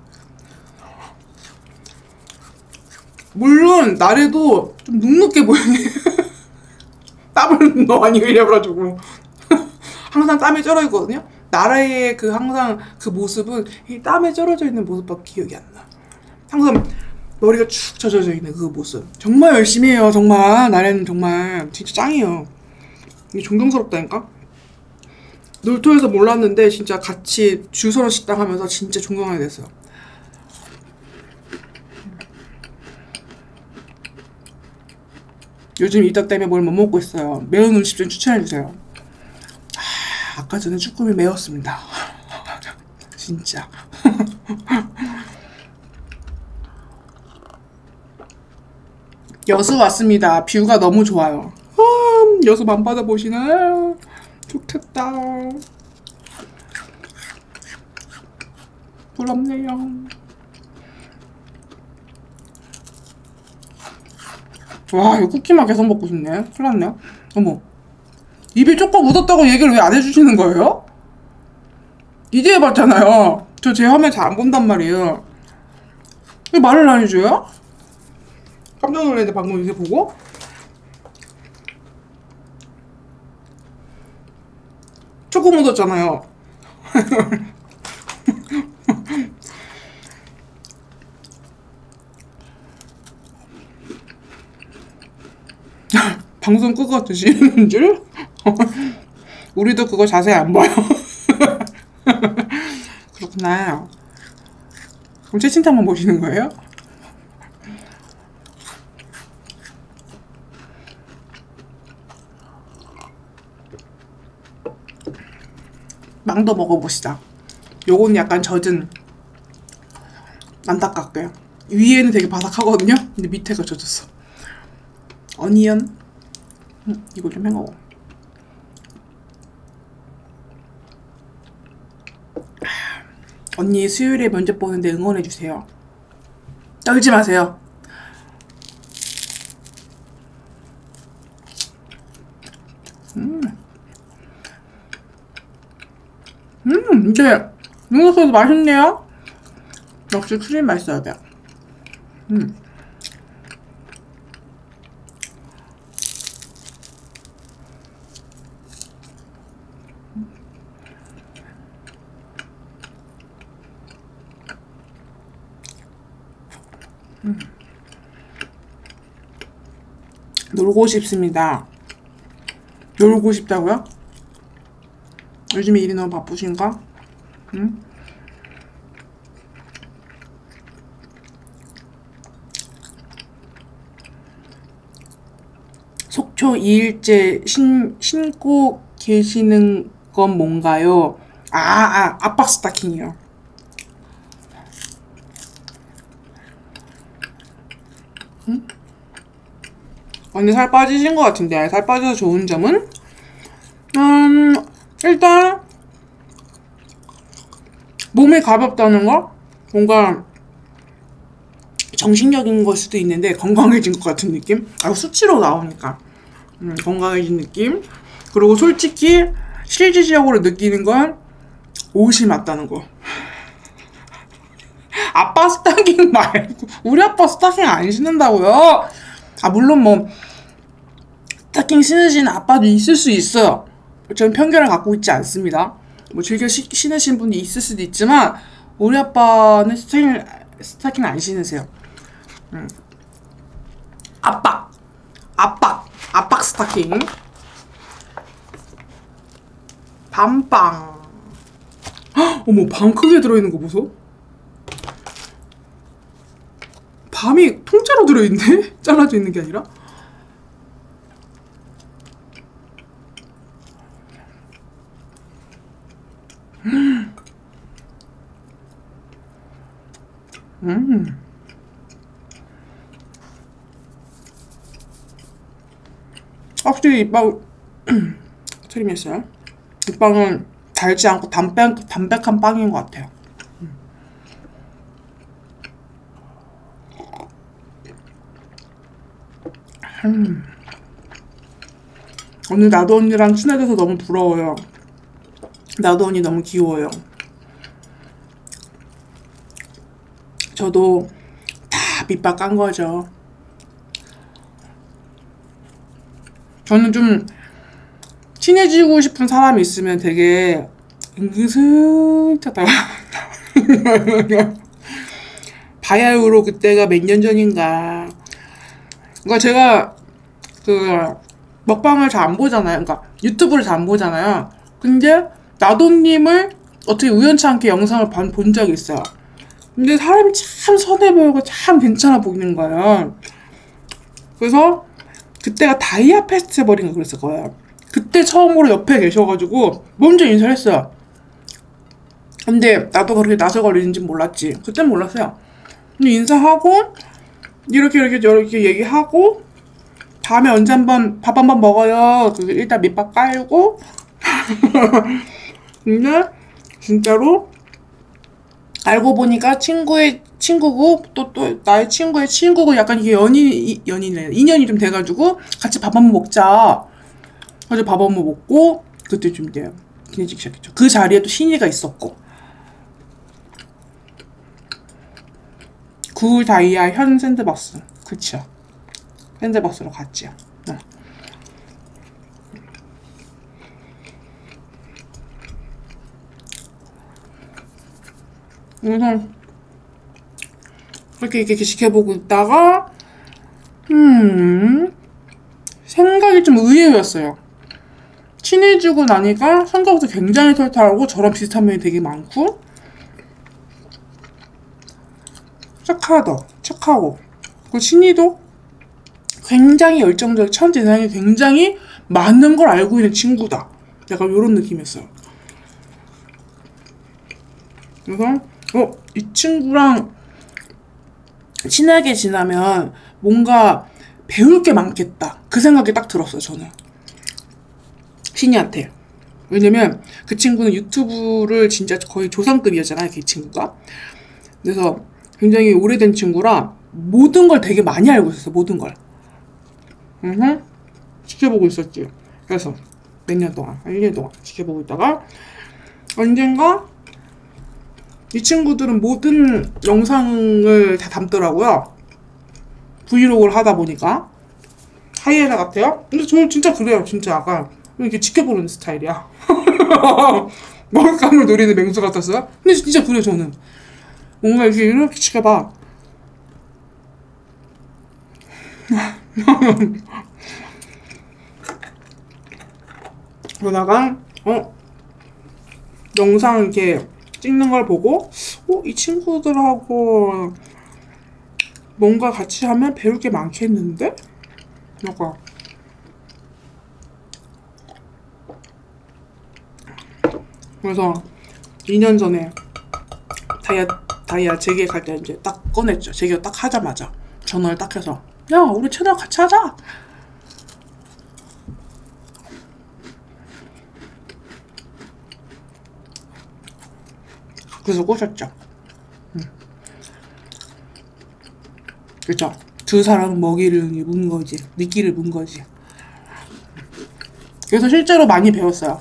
[SPEAKER 1] 물론 날에도 좀 눅눅해 보이네. 땀을 너무 많이 흘려가지고 항상 땀이 쩔어 있거든요. 나라의 그 항상 그 모습은 이 땀에 쩔어져 있는 모습밖에 기억이 안 나. 항상 머리가 축 젖어져 있는 그 모습. 정말 열심히 해요. 정말 나래는 정말 진짜 짱이에요. 이게 존경스럽다니까. 놀토에서 몰랐는데 진짜 같이 줄 서서 식당 하면서 진짜 존경하게 됐어요. 요즘 이따 때문에 뭘 못 먹고 있어요. 매운 음식 좀 추천해주세요. 아까 전에 쭈꾸미 매웠습니다. 진짜. 여수 왔습니다. 뷰가 너무 좋아요. 여수 밤바다 보시나요? 좋겠다. 부럽네요. 와, 이거 쿠키만 계속 먹고 싶네. 큰일 났네. 어머. 입에 조금 묻었다고 얘기를 왜 안 해주시는 거예요? 이제 해봤잖아요. 저 제 화면 잘 안 본단 말이에요. 왜 말을 안 해줘요? 깜짝 놀랐는데 방금 이제 보고. 조금 묻었잖아요. 방송 끄고 드시는 줄? 우리도 그거 자세히 안 봐요. 그렇구나. 그럼 채팅창만 보시는 거예요? 망도 먹어봅시다. 요건 약간 젖은, 안타깝게 위에는 되게 바삭하거든요? 근데 밑에가 젖었어. 어니언. 이거 좀 해먹어. 언니 수요일에 면접 보는데 응원해주세요. 떨지 마세요. 이제 눅눅해서 맛있네요. 역시 크림 맛있어야 돼요. 놀고 싶습니다. 놀고 싶다고요? 요즘에 일이 너무 바쁘신가? 응? 속초 2일째 신고 계시는 건 뭔가요? 압박 스타킹이요. 응? 언니 살 빠지신 것 같은데, 살 빠져서 좋은 점은? 일단 몸이 가볍다는 거? 뭔가 정신적인 걸 수도 있는데 건강해진 것 같은 느낌? 수치로 나오니까 건강해진 느낌? 그리고 솔직히 실질적으로 느끼는 건 옷이 맞다는 거. 아빠 스타킹 말고 우리 아빠 스타킹 안 신는다고요? 물론 뭐 스타킹 신으시는 아빠도 있을 수 있어요. 저는 편견을 갖고 있지 않습니다. 뭐 즐겨 신으신 분이 있을 수도 있지만 우리 아빠는 스타킹 안 신으세요. 압박 스타킹. 밤빵. 헉, 어머, 밤 크게 들어있는 거 보소. 밤이 통째로 들어있네? 잘라져 있는 게 아니라. 확실히 이 빵 트림했어요. 이 빵은 달지 않고 담백한 빵인 것 같아요. 오늘 나도 언니랑 친해져서 너무 부러워요. 나도 언니 너무 귀여워요. 저도 다 밑밥 깐 거죠. 저는 좀 친해지고 싶은 사람이 있으면 되게 은근슬쩍 바야흐로 그때가 몇 년 전인가. 그러니까 제가 그 먹방을 잘 안 보잖아요. 그러니까 유튜브를 잘 안 보잖아요. 근데 나도님을 어떻게 우연치 않게 영상을 본 적이 있어요. 근데 사람이 참 선해 보이고 참 괜찮아 보이는 거예요. 그래서 그때가 다이아 페스티벌인가 그랬을 거예요. 그때 처음으로 옆에 계셔가지고 먼저 인사를 했어요. 근데 나도 그렇게 낯을 걸리는지 몰랐지. 그땐 몰랐어요. 근데 인사하고 이렇게 얘기하고 다음에 언제 한번 밥 한번 먹어요. 일단 밑밥 깔고 근데 진짜로 알고 보니까 친구고 또 나의 친구의 친구고 약간 이게 인연이 좀 돼가지고 같이 밥 한번 먹자. 그래서 밥 한번 먹고 그때 좀 이제 친해지기 시작했죠. 그 자리에 또 신이가 있었고 구 다이아 현 샌드박스. 그쵸. 샌드박스로 갔지요. 네. 그래서 이렇게 지켜보고 있다가 생각이 좀 의외였어요. 친해지고 나니까 성격도 굉장히 털털하고 저랑 비슷한 면이 되게 많고 착하고 그리고 신이도 굉장히 열정적 천재상이 굉장히 많은 걸 알고 있는 친구다. 약간 이런 느낌이었어요. 그래서 이 친구랑 친하게 지나면 뭔가 배울 게 많겠다. 그 생각이 딱 들었어요, 저는. 신이한테. 왜냐면 그 친구는 유튜브를 진짜 거의 조상급이었잖아요, 그 친구가. 그래서 굉장히 오래된 친구라 모든 걸 되게 많이 알고 있었어요, 모든 걸. 지켜보고 있었지. 그래서 몇 년 동안, 1년 동안 지켜보고 있다가 언젠가 이 친구들은 모든 영상을 다 담더라고요. 브이로그를 하다 보니까. 하이에나 같아요? 근데 저는 진짜 그래요. 진짜 약간 이렇게 지켜보는 스타일이야. 먹잇감을 노리는 맹수 같았어요? 근데 진짜 그래요, 저는. 뭔가 이렇게 지켜봐. 그러다가 영상 이렇게 찍는 걸 보고 이 친구들하고 뭔가 같이 하면 배울 게 많겠는데? 약간 그래서 2년 전에 다이아 재개 갈 때 이제 딱 꺼냈죠. 재개 딱 하자마자 전화를 딱 해서 야, 우리 채널 같이 하자. 그래서 꼬셨죠. 그쵸. 두 사람은 먹이를 문 거지. 미끼를 문 거지. 그래서 실제로 많이 배웠어요.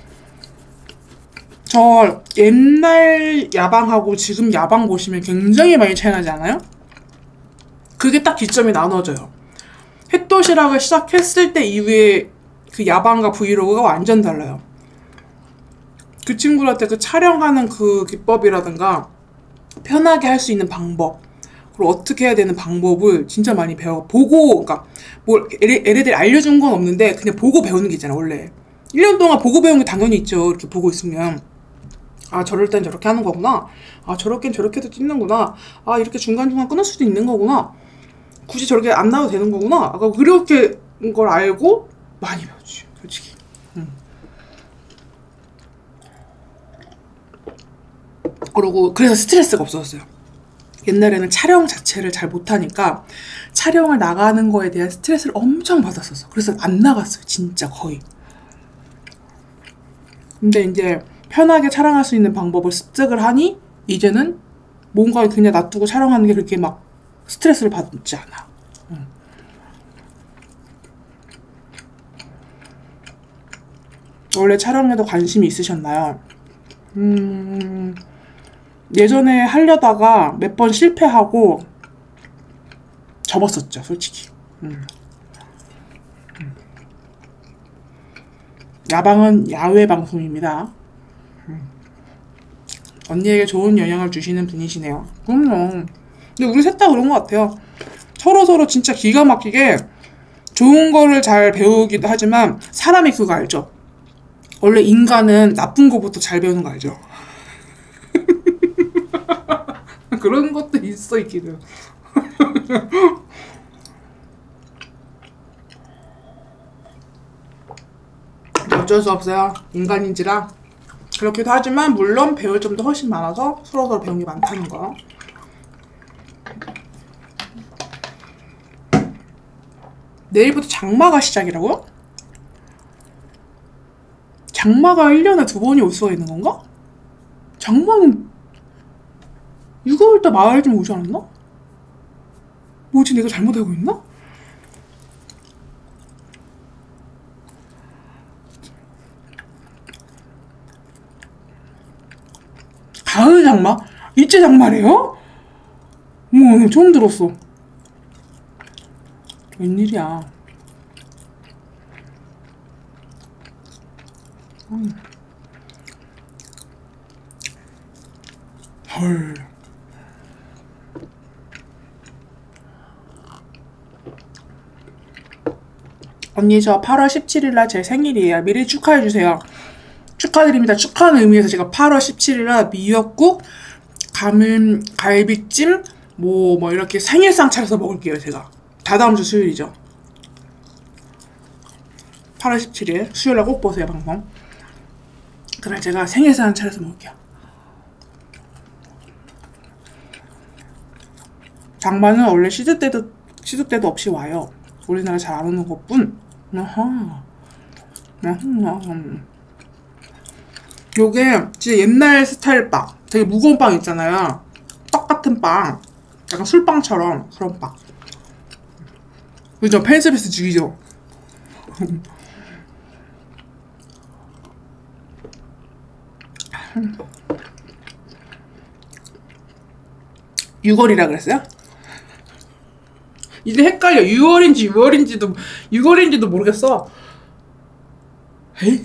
[SPEAKER 1] 저 옛날 야방하고 지금 야방 보시면 굉장히 많이 차이 나지 않아요? 그게 딱 기점이 나눠져요. 햇도시락을 시작했을 때 이후에 그 야방과 브이로그가 완전 달라요. 그 친구한테 그 촬영하는 그 기법이라든가 편하게 할 수 있는 방법, 그리고 어떻게 해야 되는 방법을 진짜 많이 보고, 그러니까 뭘 애들이 알려준 건 없는데 그냥 보고 배우는 게 있잖아. 원래 1년 동안 보고 배우는 게 당연히 있죠. 이렇게 보고 있으면 아, 저럴 땐 저렇게 하는 거구나, 아, 저렇게 저렇게도 찍는구나, 아, 이렇게 중간중간 끊을 수도 있는 거구나, 굳이 저렇게 안 나와도 되는 거구나, 아까 그렇게 걸 알고 많이 배웠지, 솔직히. 그리고 그래서 스트레스가 없었어요. 옛날에는 촬영 자체를 잘 못하니까 촬영을 나가는 거에 대한 스트레스를 엄청 받았었어. 그래서 안 나갔어요, 진짜 거의. 근데 이제 편하게 촬영할 수 있는 방법을 습득을 하니 이제는 뭔가 그냥 놔두고 촬영하는 게 그렇게 막 스트레스를 받지 않아. 원래 촬영에도 관심이 있으셨나요? 예전에 하려다가 몇 번 실패하고 접었었죠, 솔직히. 야방은 야외 방송입니다. 언니에게 좋은 영향을 주시는 분이시네요. 그럼요. 근데 우리 셋 다 그런 것 같아요. 서로서로 진짜 기가 막히게 좋은 거를 잘 배우기도 하지만 사람이 그거 알죠? 원래 인간은 나쁜 거부터 잘 배우는 거 알죠? 그런 것도 있어, 있기는. 어쩔 수 없어요. 인간인지라. 그렇기도 하지만 물론 배울 점도 훨씬 많아서 서로서로 배운 게 많다는 거. 내일부터 장마가 시작이라고요? 장마가 1년에 2번이 올 수가 있는 건가? 장마는 6월달 말쯤 오지 않았나? 뭐지, 내가 잘못 알고 있나? 가을 장마? 이제 장마래요? 어머, 나 처음 들었어. 웬일이야. 헐. 언니, 저 8월 17일날 제 생일이에요. 미리 축하해주세요. 축하드립니다. 축하하는 의미에서 제가 8월 17일날 미역국, 갈비찜, 뭐 이렇게 생일상 차려서 먹을게요, 제가. 다다음 주 수요일이죠. 8월 17일 수요일날 꼭 보세요, 방송. 그날 제가 생일상 차려서 먹을게요. 장마는 원래 시드 때도 없이 와요. 우리나라 잘 안 오는 것뿐. 아하. 요게 진짜 옛날 스타일 빵. 되게 무거운 빵 있잖아요. 떡 같은 빵. 약간 술빵처럼 그런 빵. 그죠? 팬서비스 죽이죠? 6월이라 그랬어요? 이제 헷갈려. 6월인지도 모르겠어. 에이?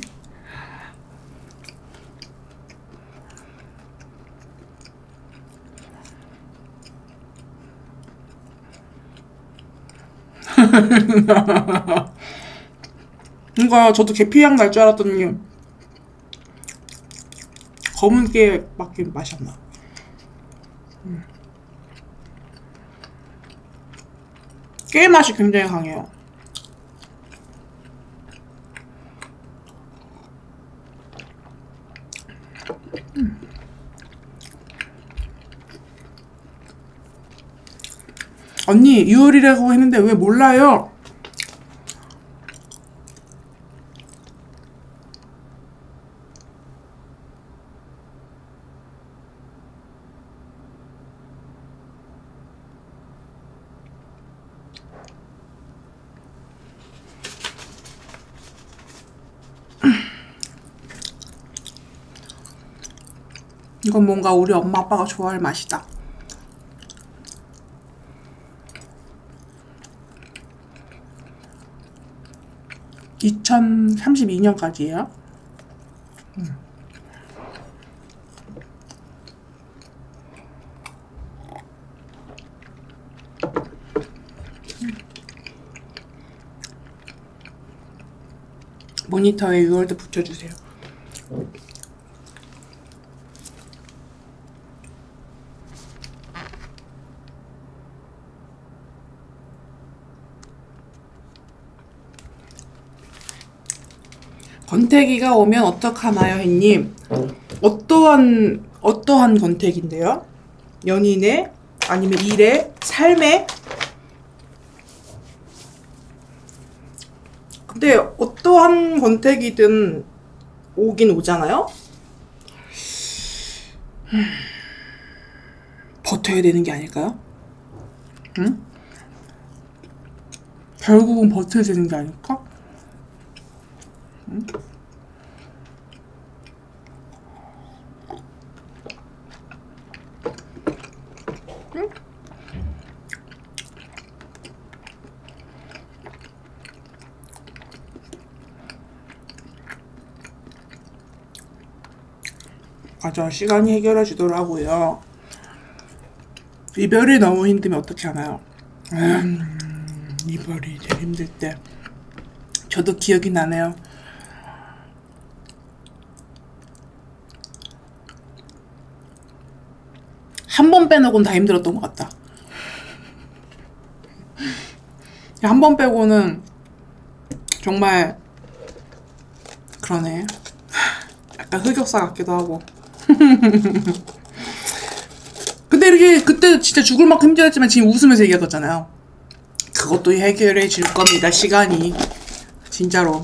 [SPEAKER 1] 그러니까 저도 계피향 날 줄 알았더니 검은 게 밖에 맛이 안 나. 깨 맛이 굉장히 강해요. 언니 6월이라고 했는데 왜 몰라요? 이건 뭔가 우리 엄마 아빠가 좋아할 맛이다. 2032년까지예요. 모니터에 유월드 붙여주세요. 권태기가 오면 어떡하나요, 혜님? 어떠한 권태기인데요? 연인의? 아니면 일의? 삶의? 근데 어떠한 권태기든 오긴 오잖아요? 버텨야 되는 게 아닐까요? 응? 결국은 버텨야 되는 게 아닐까? 응? 응? 맞아, 시간이 해결해 주더라고요. 이별이 너무 힘들면 어떻게 하나요? 이별이 제일 힘들 때 저도 기억이 나네요. 한 번 빼놓고는 다 힘들었던 것 같다. 한 번 빼고는 정말 그러네. 약간 흑역사 같기도 하고. 근데 이렇게 그때 진짜 죽을 만큼 힘들었지만 지금 웃으면서 얘기하잖아요. 그것도 해결해 줄 겁니다, 시간이. 진짜로.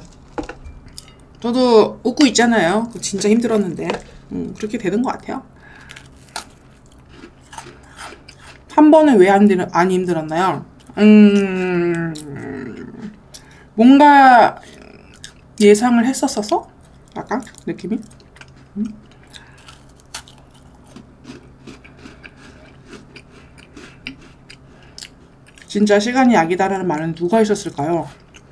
[SPEAKER 1] 저도 웃고 있잖아요. 진짜 힘들었는데. 그렇게 되는 것 같아요. 한 번은 왜 안 힘들었나요? 뭔가 예상을 했었어서? 약간 느낌이? 진짜 시간이 약이다라는 말은 누가 있었을까요?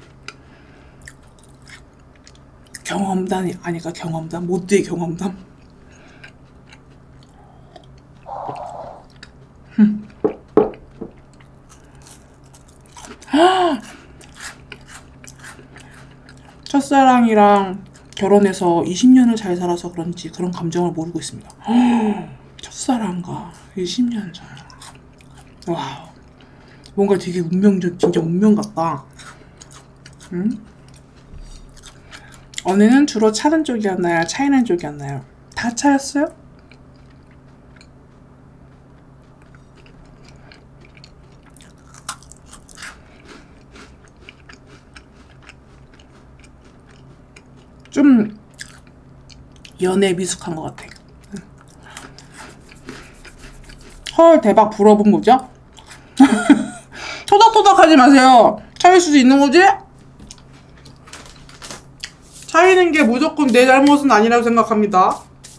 [SPEAKER 1] 경험담이 아니까 경험담? 모두의 경험담? 첫사랑이랑 결혼해서 20년을 잘 살아서 그런지 그런 감정을 모르고 있습니다. 첫사랑과 20년 전. 와우. 뭔가 되게 진짜 운명 같다. 응? 언니는 주로 차는 쪽이었나요? 차이는 쪽이었나요? 다 차였어요? 좀 연애 미숙한 것 같아. 헐, 대박. 부러운 거죠? 토닥토닥 하지 마세요. 차일 수도 있는 거지? 차이는 게 무조건 내 잘못은 아니라고 생각합니다.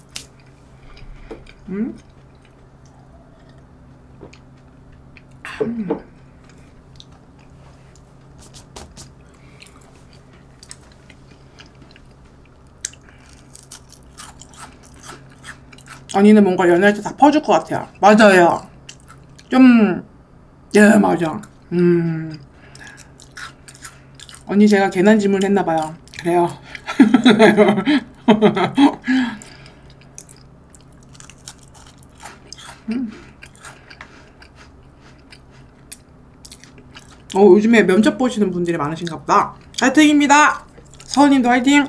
[SPEAKER 1] 언니는 뭔가 연애할 때 다 퍼줄 것 같아요. 맞아요. 예, 맞아. 언니 제가 괜한 질문을 했나봐요. 그래요. 요즘에 면접 보시는 분들이 많으신가 보다. 화이팅입니다. 서은님도 화이팅.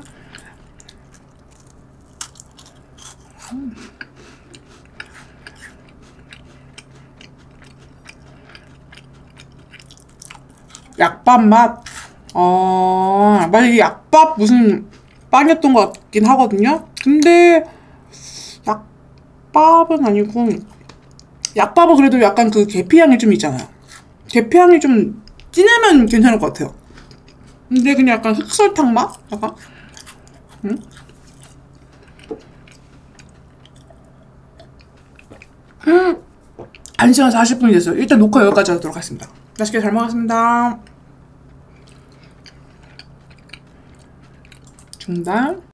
[SPEAKER 1] 약밥 맛. 맞아, 이게 약밥 무슨 빵이었던 것 같긴 하거든요. 근데 약밥은 아니고, 약밥은 그래도 약간 그 계피향이 좀 있잖아요. 계피향이 좀 진하면 괜찮을 것 같아요. 근데 그냥 약간 흑설탕 맛? 약간? 응? 1시간 40분이 됐어요. 일단 녹화 여기까지 하도록 하겠습니다. 맛있게 잘 먹었습니다. 중단.